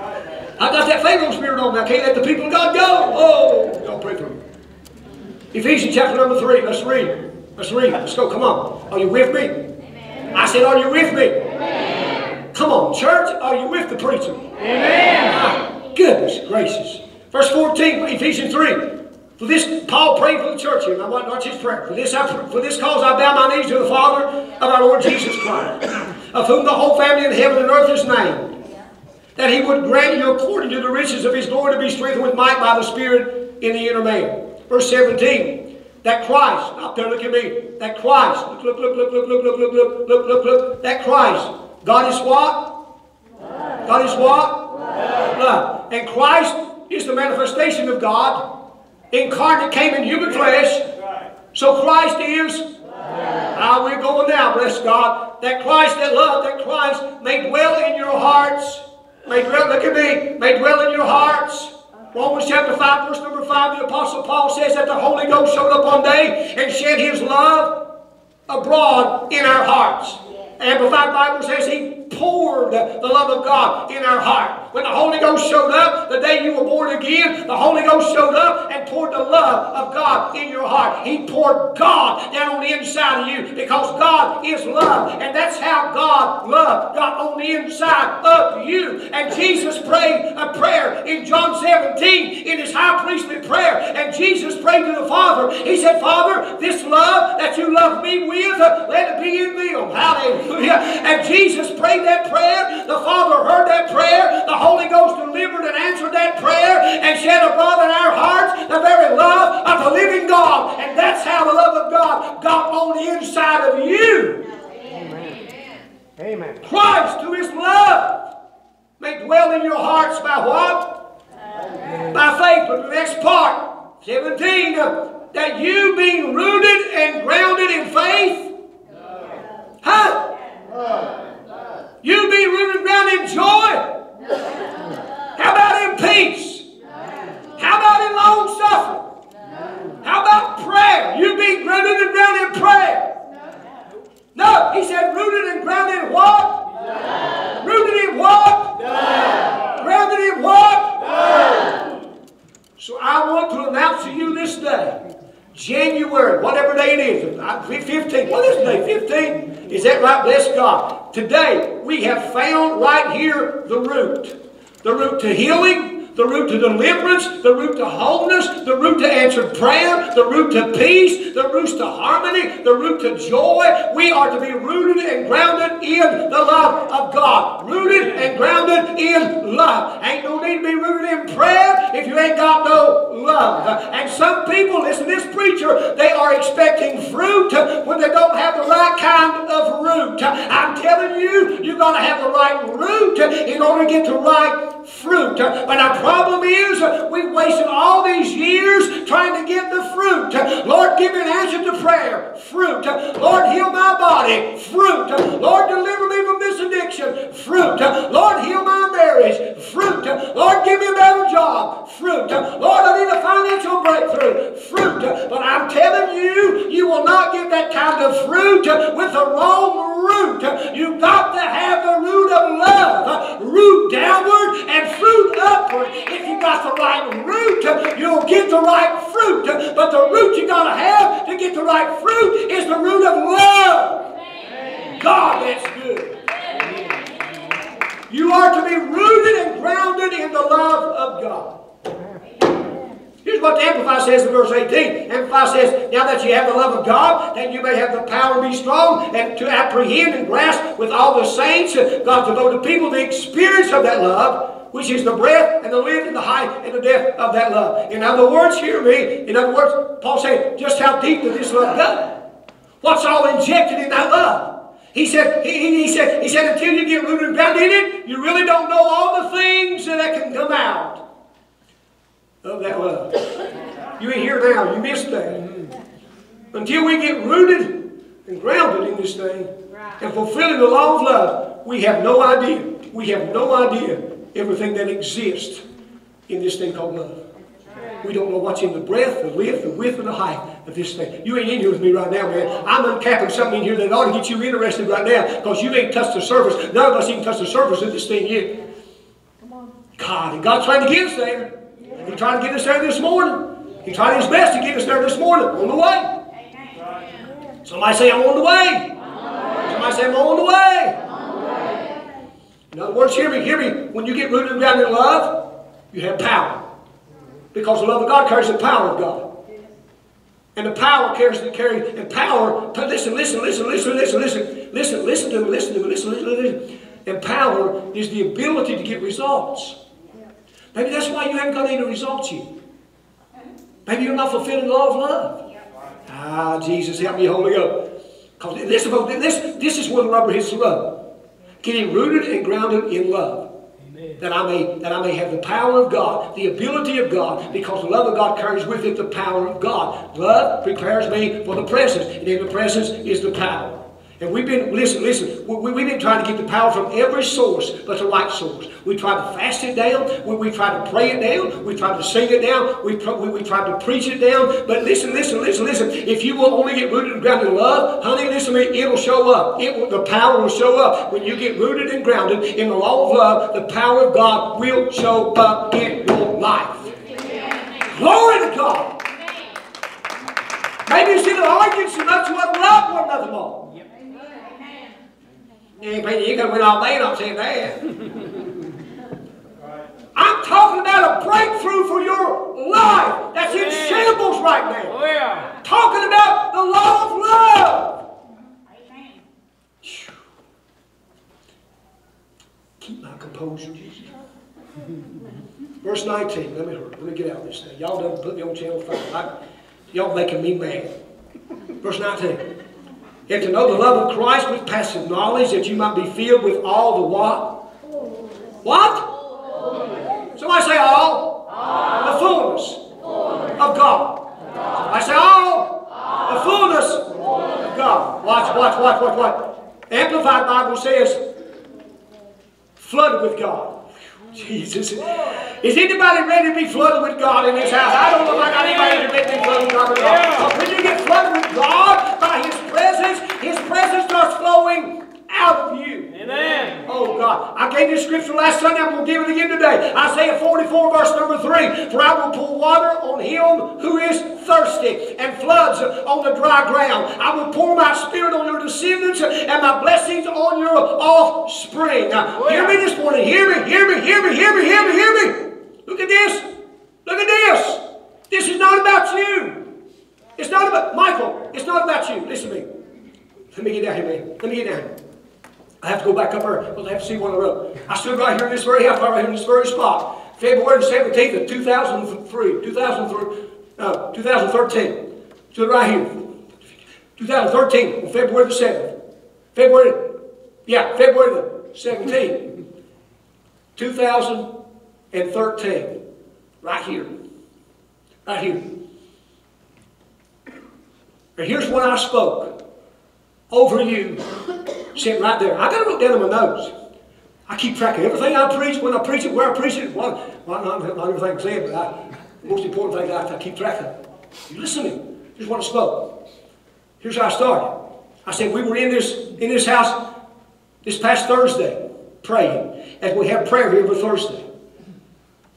I got that Pharaoh spirit on me. I can't let the people of God go. Oh, y'all pray for me. Ephesians chapter number three. Let's read. Let's read. Let's go. Come on. Are you with me? Amen. I said, are you with me? Amen. Come on, church. Are you with the preacher? Amen. My goodness gracious. Verse fourteen, Ephesians three. For this, Paul prayed for the church here. Now, watch his prayer. For this, I, for this cause I bow my knees to the Father of our Lord Jesus Christ, of whom the whole family in heaven and earth is named, that he would grant you according to the riches of his glory to be strengthened with might by the Spirit in the inner man. Verse seventeen, that Christ, up there, look at me, that Christ, look, look, look, look, look, look, look, look, look, look, look, look, that Christ, God is what? God is what? Love. And Christ is the manifestation of God. Incarnate, came in human flesh. So Christ is. Now we're going now, bless God. That Christ, that love, that Christ may dwell in your hearts. May dwell, look at me, may dwell in your hearts. Romans chapter five, verse number five, the Apostle Paul says that the Holy Ghost showed up one day and shed his love abroad in our hearts. Amplified Bible says he poured the love of God in our heart. When the Holy Ghost showed up, the day you were born again, the Holy Ghost showed up and poured the love of God in your heart. He poured God down on the inside of you because God is love. And that's how God loved, got on the inside of you. And Jesus prayed a prayer in John seventeen in his high priestly prayer. And Jesus prayed to the Father. He said, Father, this love that you love me with, let it be in them. Hallelujah. And Jesus prayed that prayer. The Father heard that prayer. The Holy Ghost delivered and answered that prayer and shed abroad in our hearts the very love of the living God. And that's how the love of God got on the inside of you. Amen. Amen. Christ, who is love, may dwell in your hearts by what? Amen. By faith. But the next part, seventeen, that you being rooted and grounded in faith. Huh? You be rooted and grounded in joy. How about in peace? How about in long suffering? How about prayer? You be rooted and grounded in prayer. No, he said rooted and grounded in what? Rooted in what? Grounded in what? So I want to announce to you this day, January, whatever day it is, fifteen. What is the day? fifteen? Is that right? Bless God. Today, we have found right here the root. The root to healing, the root to deliverance, the root to wholeness, the root to answered prayer, the root to peace, the root to harmony, the root to joy. We are to be rooted and grounded in the love of God. Rooted and grounded in love. Ain't no need to be rooted in prayer if you ain't got no love. And some people, listen to this preacher, they are expecting fruit when they don't have the right kind of root. I'm telling you, you've got to have the right root in order to get the right fruit. But our problem is we've wasted all these years trying to get the fruit. Lord, give me an answer to prayer. Fruit. Lord, heal my body. Fruit. Lord, deliver me from this addiction. Fruit. Lord, heal my marriage. Fruit. Lord, give me a better job. Fruit. Lord, I need a financial breakthrough. Fruit. But I'm telling you, you will not get that kind of fruit with the wrong root. You've got to have the root of love. Root downward and fruit upward if you've got got the right root, you'll get the right fruit. But the root you got to have to get the right fruit is the root of love. God, that's good. You are to be rooted and grounded in the love of God. Here's what the Amplified says in verse eighteen. Amplified says, now that you have the love of God, that you may have the power to be strong and to apprehend and grasp with all the saints, God's devoted people, the experience of that love, which is the breadth and the length and the height and the depth of that love. In other words, hear me, in other words, Paul saying, just how deep does this love go? What's all injected in that love? He said, he, he, said, he said, until you get rooted and grounded in it, you really don't know all the things that can come out of that love. You ain't here now. You missed that. Until we get rooted and grounded in this thing and fulfilling the law of love, we have no idea. We have no idea everything that exists in this thing called love. We don't know what's in the breadth, the length, the width, and the height of this thing. You ain't in here with me right now, man. I'm uncapping something in here that ought to get you interested right now because you ain't touched the surface. None of us even touched the surface of this thing yet. God, and God's trying to get us there. He tried to get us there this morning. He tried his best to get us there this morning. On the way. Somebody say, I'm on the way. Somebody say, I'm on the way. In other words, hear me, hear me. When you get rooted and grounded in love, you have power. Because the love of God carries the power of God. And the power carries the carry and power. Listen, listen, listen, listen, listen, listen, listen, listen to me, listen to me, listen, listen, listen. And power is the ability to get results. Maybe that's why you haven't got any results yet. Maybe you're not fulfilling the law of love. Ah, Jesus, help me, Holy Ghost. Because this, this, this is where the rubber hits the road. Getting rooted and grounded in love. That I may that I may have the power of God, the ability of God, because the love of God carries with it the power of God. Love prepares me for the presence, and in the presence is the power. And we've been, listen, listen, we, we've been trying to get the power from every source but the right source. We tried to fast it down. We, we tried to pray it down. We tried to sing it down. We, we, we tried to preach it down. But listen, listen, listen, listen. If you will only get rooted and grounded in love, honey, listen to me, it'll show up. It will, the power will show up. When you get rooted and grounded in the law of love, the power of God will show up in your life. Amen. Glory to God. Maybe instead of arguing so much, you want to love one another more. You ain't going to win all day, and I'm saying that. I'm talking about a breakthrough for your life that's in shambles right now. Oh, yeah. Talking about the law of love. Amen. Keep my composure, Jesus. Verse nineteen. Let me hurry. Let me get out of this thing. Y'all done put me on channel five. Y'all making me mad. Verse nineteen. And to know the love of Christ with passive knowledge, that you might be filled with all the what? What? Somebody say all. all. The fullness, fullness of God. I say all. all. The fullness of God. Watch, watch, watch, watch, watch. The Amplified Bible says, flooded with God. Jesus. Is anybody ready to be flooded with God in this house? I don't know if I got anybody ready to be flooded with God. But when you get flooded with God by His presence, His presence starts flowing out of you. Amen. Oh God. I gave you scripture last Sunday. I'm going to give it again today. Isaiah forty-four verse number three. For I will pour water on him who is thirsty and floods on the dry ground. I will pour my spirit on your descendants and my blessings on your offspring. Now, hear me this morning. Hear me, hear me, hear me, hear me, hear me, hear me. Look at this. Look at this. This is not about you. It's not about, Michael, it's not about you. Listen to me. Let me get down here, man. Let me get down here. I have to go back up there because I have to see one of the road. I stood right here in this very house, right here in this very spot. February seventeenth of two thousand three, two thousand three, no, two thousand thirteen. Stood right here. two thousand thirteen, on February the seventh. February, yeah, February the seventeenth. two thousand thirteen. Right here. Right here. And here's when I spoke over you, sitting right there. I got to look down in my notes. I keep track of everything I preach, when I preach it, where I preach it. Well, well not, not everything I'm saying, but I, the most important thing I, I keep track of. You listen to me. Here's what I spoke. Here's how I started. I said we were in this in this house this past Thursday praying, as we have prayer here every Thursday.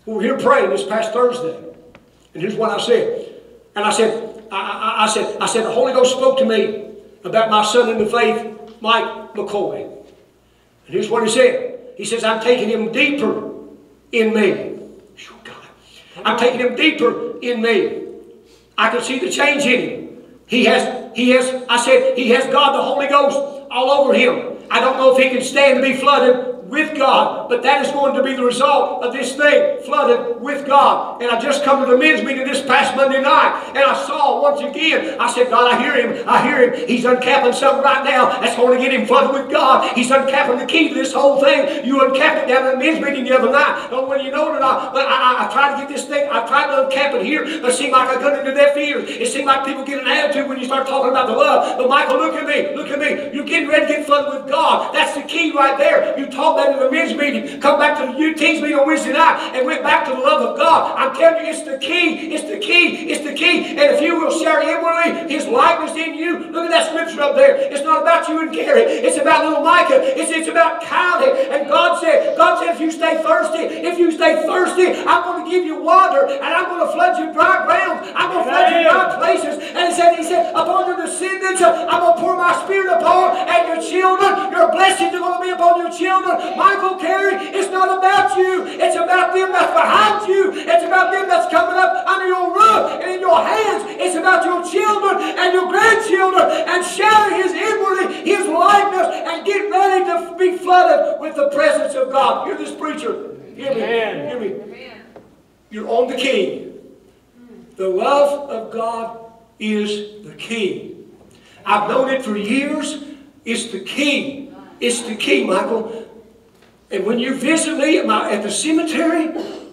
We were here praying this past Thursday. And here's what I said. And I said, I, I, I said, I said, the Holy Ghost spoke to me about my son in the faith, Mike McCoy. And here's what he said. He says, I'm taking him deeper in me. Oh, God. I'm taking him deeper in me. I can see the change in him. He has, he has, I said, he has God, the Holy Ghost, all over him. I don't know if he can stand to be flooded with God, but that is going to be the result of this thing, flooded with God. And I just come to the men's meeting this past Monday night, and I saw once again, I said, God, I hear him, I hear him. He's uncapping something right now that's going to get him flooded with God. He's uncapping the key to this whole thing. You uncapped it down at the men's meeting the other night. I don't know whether you know it or not, but I, I, I tried to get this thing, I tried to uncap it here, but it seemed like I got into deaf ears. It seemed like people get an attitude when you start talking about the love. But Michael, look at me, look at me. You're getting ready to get flooded with God. That's the key right there. You talk that in the men's meeting, come back to the U T's meeting on Wednesday night, and went back to the love of God. I'm telling you, it's the key, it's the key, it's the key. And if you will share inwardly His likeness in you, look at that scripture up there. It's not about you and Gary. It's about little Micah. It's, it's about Kylie. And God said, God said, if you stay thirsty, if you stay thirsty, I'm going to give you water, and I'm going to flood you dry ground. I'm going to flood you dry places. And He said, He said, upon your descendants, I'm going to pour my Spirit upon, and your children, your blessings are going to be upon your children. Michael, Carey, it's not about you. It's about them that's behind you. It's about them that's coming up under your roof and in your hands. It's about your children and your grandchildren, and sharing His inwardly, His likeness, and get ready to be flooded with the presence of God. Hear this preacher. Hear me. Amen. Hear me. Amen. You're on the key. The love of God is the key. I've known it for years. It's the key. It's the key, Michael. And when you visit me at, my, at the cemetery,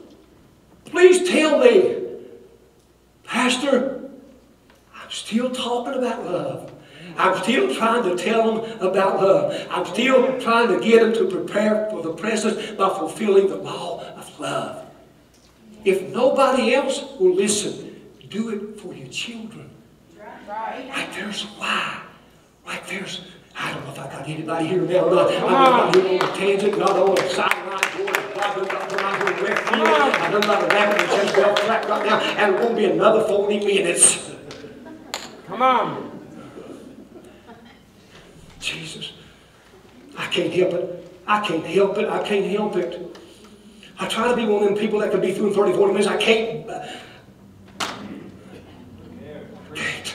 please tell me, Pastor, I'm still talking about love. I'm still trying to tell them about love. I'm still trying to get them to prepare for the presence by fulfilling the law of love. If nobody else will listen, do it for your children. Like there's why. Like there's, I don't know if I got anybody here now or not. I'm not here on a tangent, not on a sideline. I done got to my left field. I done got a rabbit and just belt track right now, and it won't be another forty minutes. Come on. Jesus, I can't help it. I can't help it. I can't help it. I try to be one of them people that can be through in thirty, forty minutes. I can't. I can't.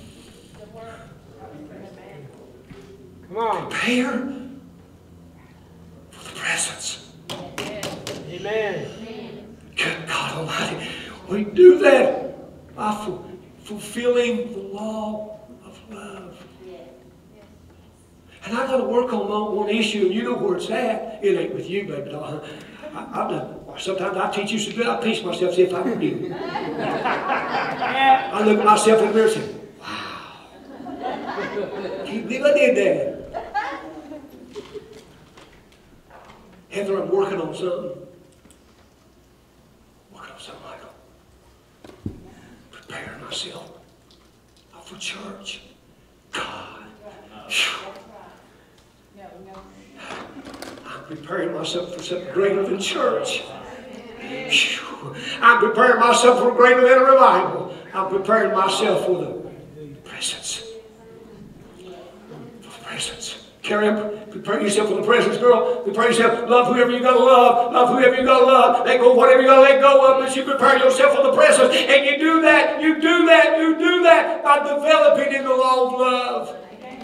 Come on. Prepare for the presence. Amen. Good God Almighty. We do that by fu fulfilling the law of love. And I got to work on my one issue, and you know where it's at. It ain't with you, baby doll. I, I, I, sometimes I teach you so good, I pinch myself, see if I can do it. I look at myself in the mirror and say, wow. Can you believe I did that? Heather, I'm working on something. Working on something, Michael. Preparing myself for church. God. Whew. I'm preparing myself for something greater than church. Whew. I'm preparing myself for greater than a revival. I'm preparing myself for the presence. For the presence. Carry up, prepare yourself for the presence, girl. Prepare yourself. Love whoever you gotta love. Love whoever you gotta love. Let go of whatever you gotta let go of. But you prepare yourself for the presence. And you do that, you do that, you do that by developing in the law of love.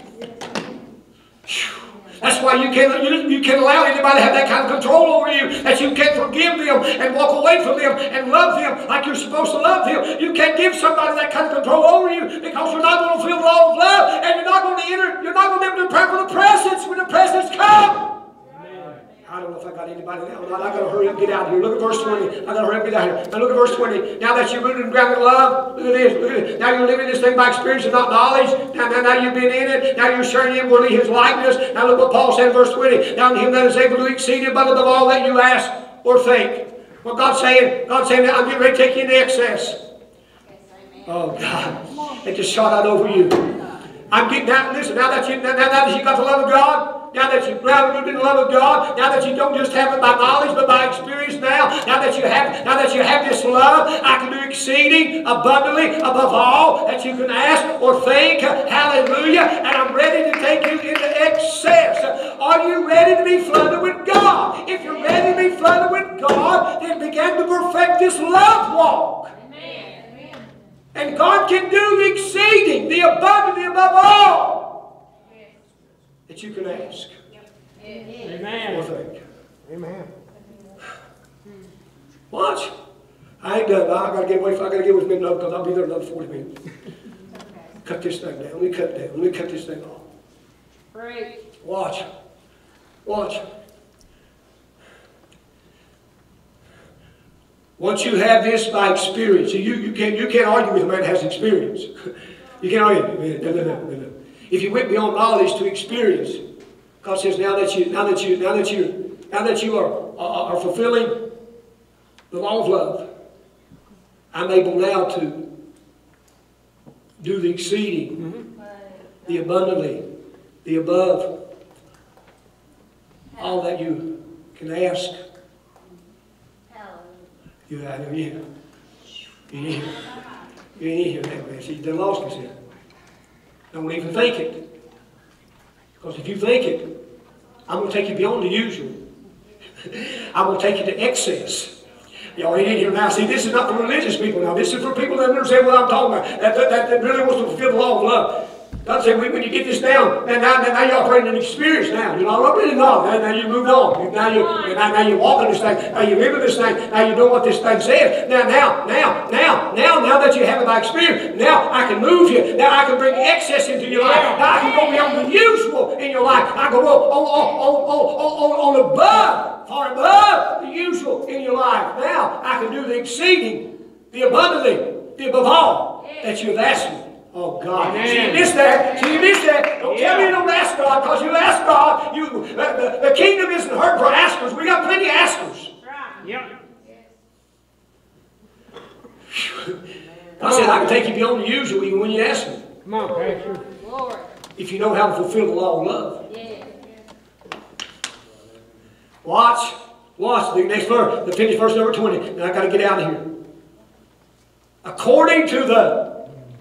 Whew. That's why you can't, you, you can't allow anybody to have that kind of control over you, that you can't forgive them and walk away from them and love them like you're supposed to love them. You can't give somebody that kind of control over you, because you're not going to feel the law of love, and you're not going to enter, you're not going to be able to prepare for the presence when the presence comes. I don't know if I got anybody now or not. I got to hurry up and get out of here. Look at verse twenty. I got to hurry up and get out of here. Now look at verse twenty. Now that you're rooted and grounded in love, look at this. Look at this. Now you're living this thing by experience and not knowledge. Now, now, now you've been in it. Now you're sharing inwardly His likeness. Now look what Paul said in verse twenty. Now in Him that is able to exceed above all that you ask or think. What God's saying, God's saying, I'm getting ready to take you into excess. Oh God. It just shot out over you. I'm getting out. Listen, now that you now, now that you got the love of God, now that you've grounded in the love of God, now that you don't just have it by knowledge but by experience now, now that you have now that you have this love, I can do exceeding abundantly above all that you can ask or think. Hallelujah. And I'm ready to take you into excess. Are you ready to be flooded with God? If you're ready to be flooded with God, then begin to perfect this love walk. And God can do the exceeding, the abundantly above all that you can ask. Amen. Or think. Amen. Watch. I ain't done. I gotta get away. I gotta get with me because I'll be there another forty minutes. Cut this thing down. Let me cut it down. Let me cut this thing off. Right. Watch. Watch. Once you have this by experience, you, you, can't, you can't argue with a man that has experience. You can't argue. No, no, no, no, no. If you went beyond knowledge to experience, God says now that you, now that you, now that you, now that you are, are, are fulfilling the law of love, I'm able now to do the exceeding, mm-hmm. the abundantly, the above, all that you can ask. You, I know you. You need it. You need to hear that, man. See, you done lost us here. Don't even think it. Because if you think it, I'm going to take you beyond the usual. I'm going to take you to excess. Y'all ain't in here now. See, this is not for religious people now. This is for people that understand what I'm talking about. That, that, that, that really wants to fulfill the law of love. God said, when you get this down, now, now, now you're operating an experience now. You're not operating knowledge. Now, now you moved on. Now, you, now, now you're walking this thing. Now you're living this thing. Now you know what this thing says. Now, now, now, now, now, now that you have it by experience, now I can move you. Now I can bring excess into your life. Now I can go beyond the usual in your life. I can go on, on, on, on, on, on above, far above the usual in your life. Now I can do the exceeding, the abundantly, the above all that you've asked me. Oh God! Amen. See, you missed that. See, you missed that. Don't yeah. tell me you don't ask God, because you ask God. You, the, the, the kingdom isn't hurt for askers. We got plenty of askers. Right. Yep. I said I can take you beyond the usual even when you ask me. Come on, Pastor. Lord. If you know how to fulfill the law of love. Yeah. Watch, watch the next verse, the finished verse number twenty. And I got to get out of here. According to the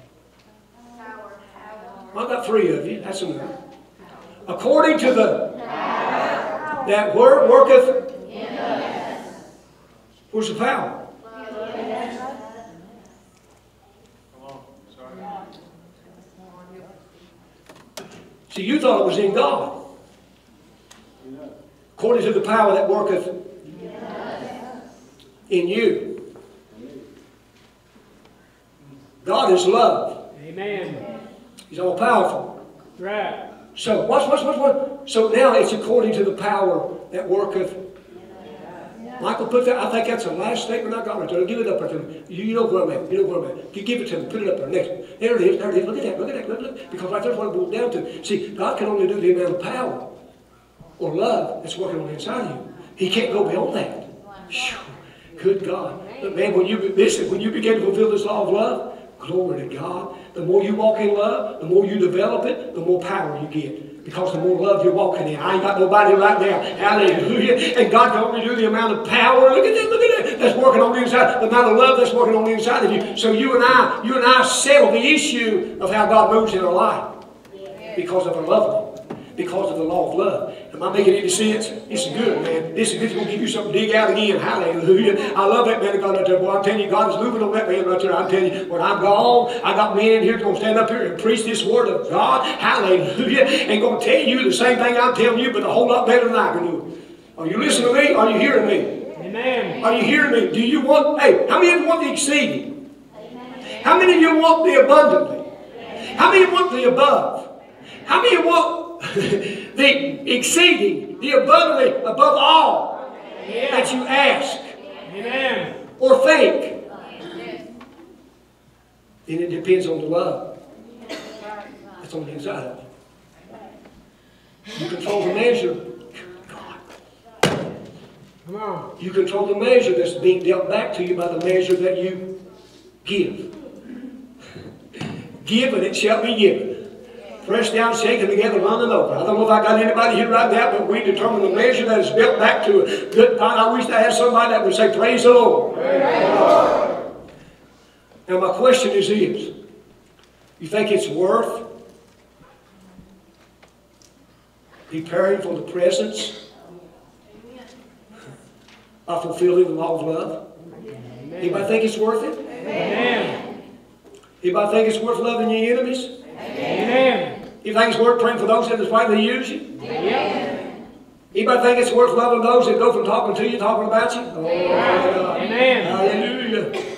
I've got three of you. That's enough. According to the power that word worketh. Yes. Where's the power? Yes. See, you thought it was in God. According to the power that worketh yes. in you. God is love. Amen. He's all powerful. Right. So watch, watch, watch, watch. So now it's according to the power that worketh. Yeah. Michael, put that. I think that's the last statement I got right there. Give it up right there. You, you know where I'm at. You know where I'm at. You give it to me. Put it up there. Next. There it is. There it is. Look at that. Look at that. Look, look. Because right there's what it boils down to. See, God can only do the amount of power or love that's working on the inside of you. He can't go beyond that. Whew. Good God. But man, when you listen, when you begin to fulfill this law of love, glory to God. The more you walk in love, the more you develop it, the more power you get. Because the more love you're walking in. I ain't got nobody right now. Hallelujah. And God can only do the amount of power. Look at that, look at that. That's working on the inside. The amount of love that's working on the inside of you. So you and I, you and I settle the issue of how God moves in our life. Because of our love. Because of the law of love. Am I making any sense? This is good, man. This is good. It's going to give you something to dig out again. Hallelujah. I love that man of God right there. Boy, I'm telling you, God is moving on that man right there. I'm telling you, when I'm gone, I got men in here that's going to stand up here and preach this word of God. Hallelujah. And going to tell you the same thing I'm telling you, but a whole lot better than I can do it. Are you listening to me? Are you hearing me? Amen. Are you hearing me? Do you want, hey, how many of you want the exceeding? How many of you want the abundantly? How many of you want the above? How many of you want the exceeding, the abundantly, above all yeah. that you ask Amen. or think? Then it depends on the love that's on the inside of you. You control the measure. God. Come on. You control the measure that's being dealt back to you by the measure that you give. Give and it shall be given. Pressed down, shaken together, running over. I don't know if I got anybody here right now, but we determine the measure that is built back to a good God. I wish I had somebody that would say, praise the Lord. Praise the Lord. Now my question is this. You think it's worth preparing for the presence of fulfilling the law of love? Anybody think it's worth it? Amen. Anybody think it's worth loving your enemies? Amen. You think it's worth praying for those that despitefully use you? Amen. Anybody think it's worth loving those that go from talking to you, talking about you? Oh, Amen. Hallelujah.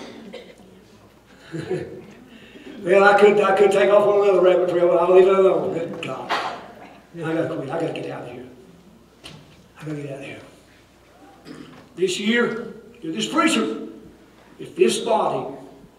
Well, I could I could take off on another rabbit trail, but I'll leave it alone. Good God. I gotta quit. I gotta get out of here. I gotta get out of here. This year, you're this preacher. If this body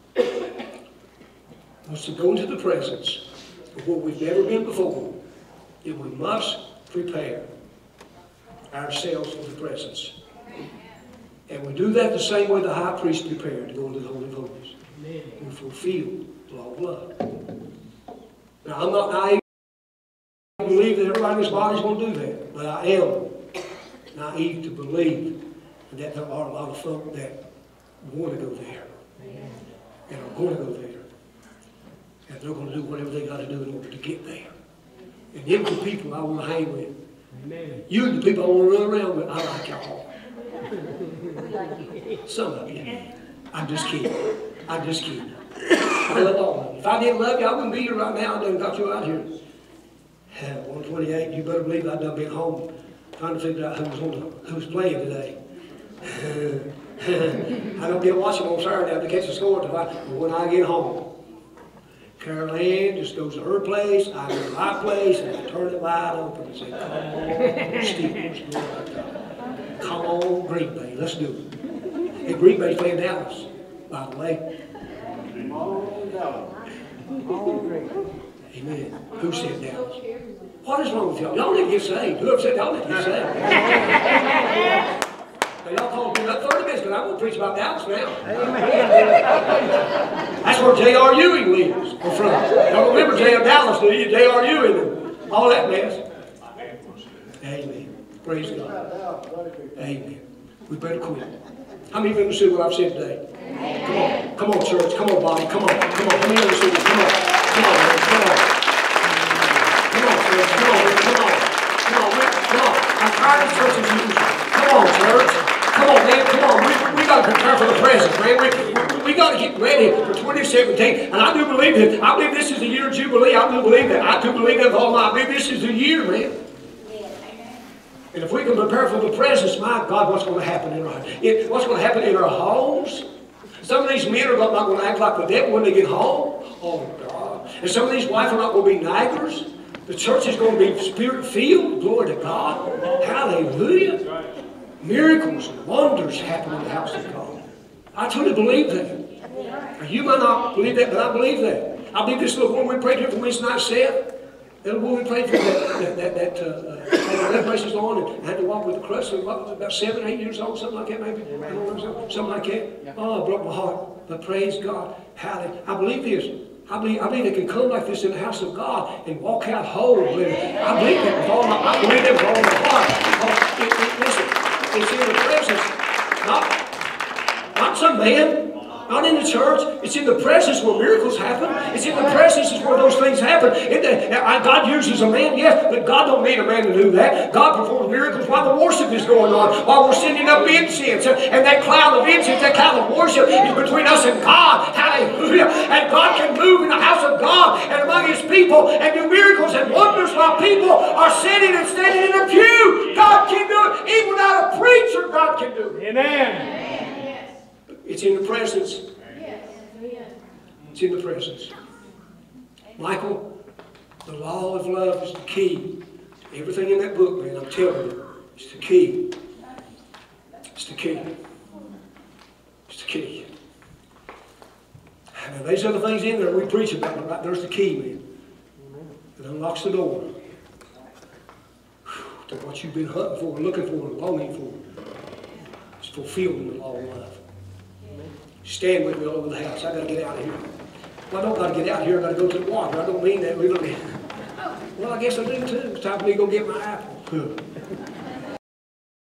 wants to go into the presence of what we've never been before, then we must prepare ourselves for the presence. And we do that the same way the high priest prepared to go into the Holy of Holies. We fulfill the law of love. Now, I'm not naive to believe that everybody in this body is going to do that, but I am naive to believe that there are a lot of folk that want to go there and are going to go there. And they're going to do whatever they got to do in order to get there. And them the people I want to hang with. Amen. You and the people I want to run around with, I like y'all. Some of you. I'm just kidding. I'm just kidding. I love all of you. If I didn't love you, I wouldn't be here right now. I done got you out here. one twenty-eight, you better believe I'd done been home trying to figure out who was, on the, who was playing today. I don't get watching on Saturday to catch the score until I, when I get home. Carol Ann just goes to her place, I go to my place, and I turn it wide open and say, come on, Steelers. Come on, Green Bay, let's do it. And Green Bay's playing Dallas, by the way. Amen. Who said Dallas? What is wrong with y'all? Y'all didn't get saved. Whoever said y'all didn't get saved? Y'all called me about thirty minutes, but I'm going to preach about Dallas now. That's where J R Ewing lives, or from. Y'all remember J R Dallas, do you? J R Ewing and all that mess. Amen. Praise God. Amen. We better quit. How many of you understood what I've said today? Come on. Come on, church. Come on, body. Come on. Come on. How many understood it? Come on. Come on, man. Come on. Come on, church. Come on, man. Come on. Come on, man. Come on. I'm tired of church as usual. Come on, church. Come on, man, come on. We, we got to prepare for the presence, man. We, we, we got to get ready for twenty seventeen. And I do believe that. I believe this is the year of Jubilee. I do believe that. I do believe that with all my, I believe this is the year, man. And if we can prepare for the presence, my God, what's going to happen in our it, what's going to happen in our homes? Some of these men are not going to act like the devil when they get home. Oh, God. And some of these wives are not going to be naggers. The church is going to be spirit-filled. Glory to God. Hallelujah. Miracles and wonders happen in the house of God. I truly believe that. Now, you might not believe that, but I believe that. I believe this little woman we prayed for Wednesday night said, that little woman we prayed for that, that, that, that uh, had her leg braces on and had to walk with a crutch, so about seven, eight years old, something like that maybe. I don't know, something like that. Oh, it broke my heart. But praise God. Hallelujah. I believe this. I believe, I believe they can come like this in the house of God and walk out whole. I believe that with all my, I believe that with all my heart. It, it, listen, it's in the presence, not, not some man, not in the church. It's in the presence where miracles happen. It's in the presence is where those things happen. It, uh, God uses a man, yes, but God don't need a man to do that. God performs miracles while the worship is going on, while we're sending up incense. And that cloud of incense, that cloud of worship is between us and God. Hallelujah. And God can move in the house of God and among His people and do miracles and wonders while people are sitting and standing in a pew. God can do it. Even without a preacher, God can do it. Amen. It's in the presence. It's in the presence. Michael, the law of love is the key. Everything in that book, man, I'm telling you, it's the key. It's the key. It's the key. Now, there's other things in there we preach about, but right there's the key, man. It unlocks the door to what you've been hunting for, looking for, and longing for. It's fulfilling the law of love. Stand with me all over the house. I got to get out of here. Well, I don't got to get out of here. I got to go to the water. I don't mean that literally. Well, I guess I do too. It's time for me to go get my apple.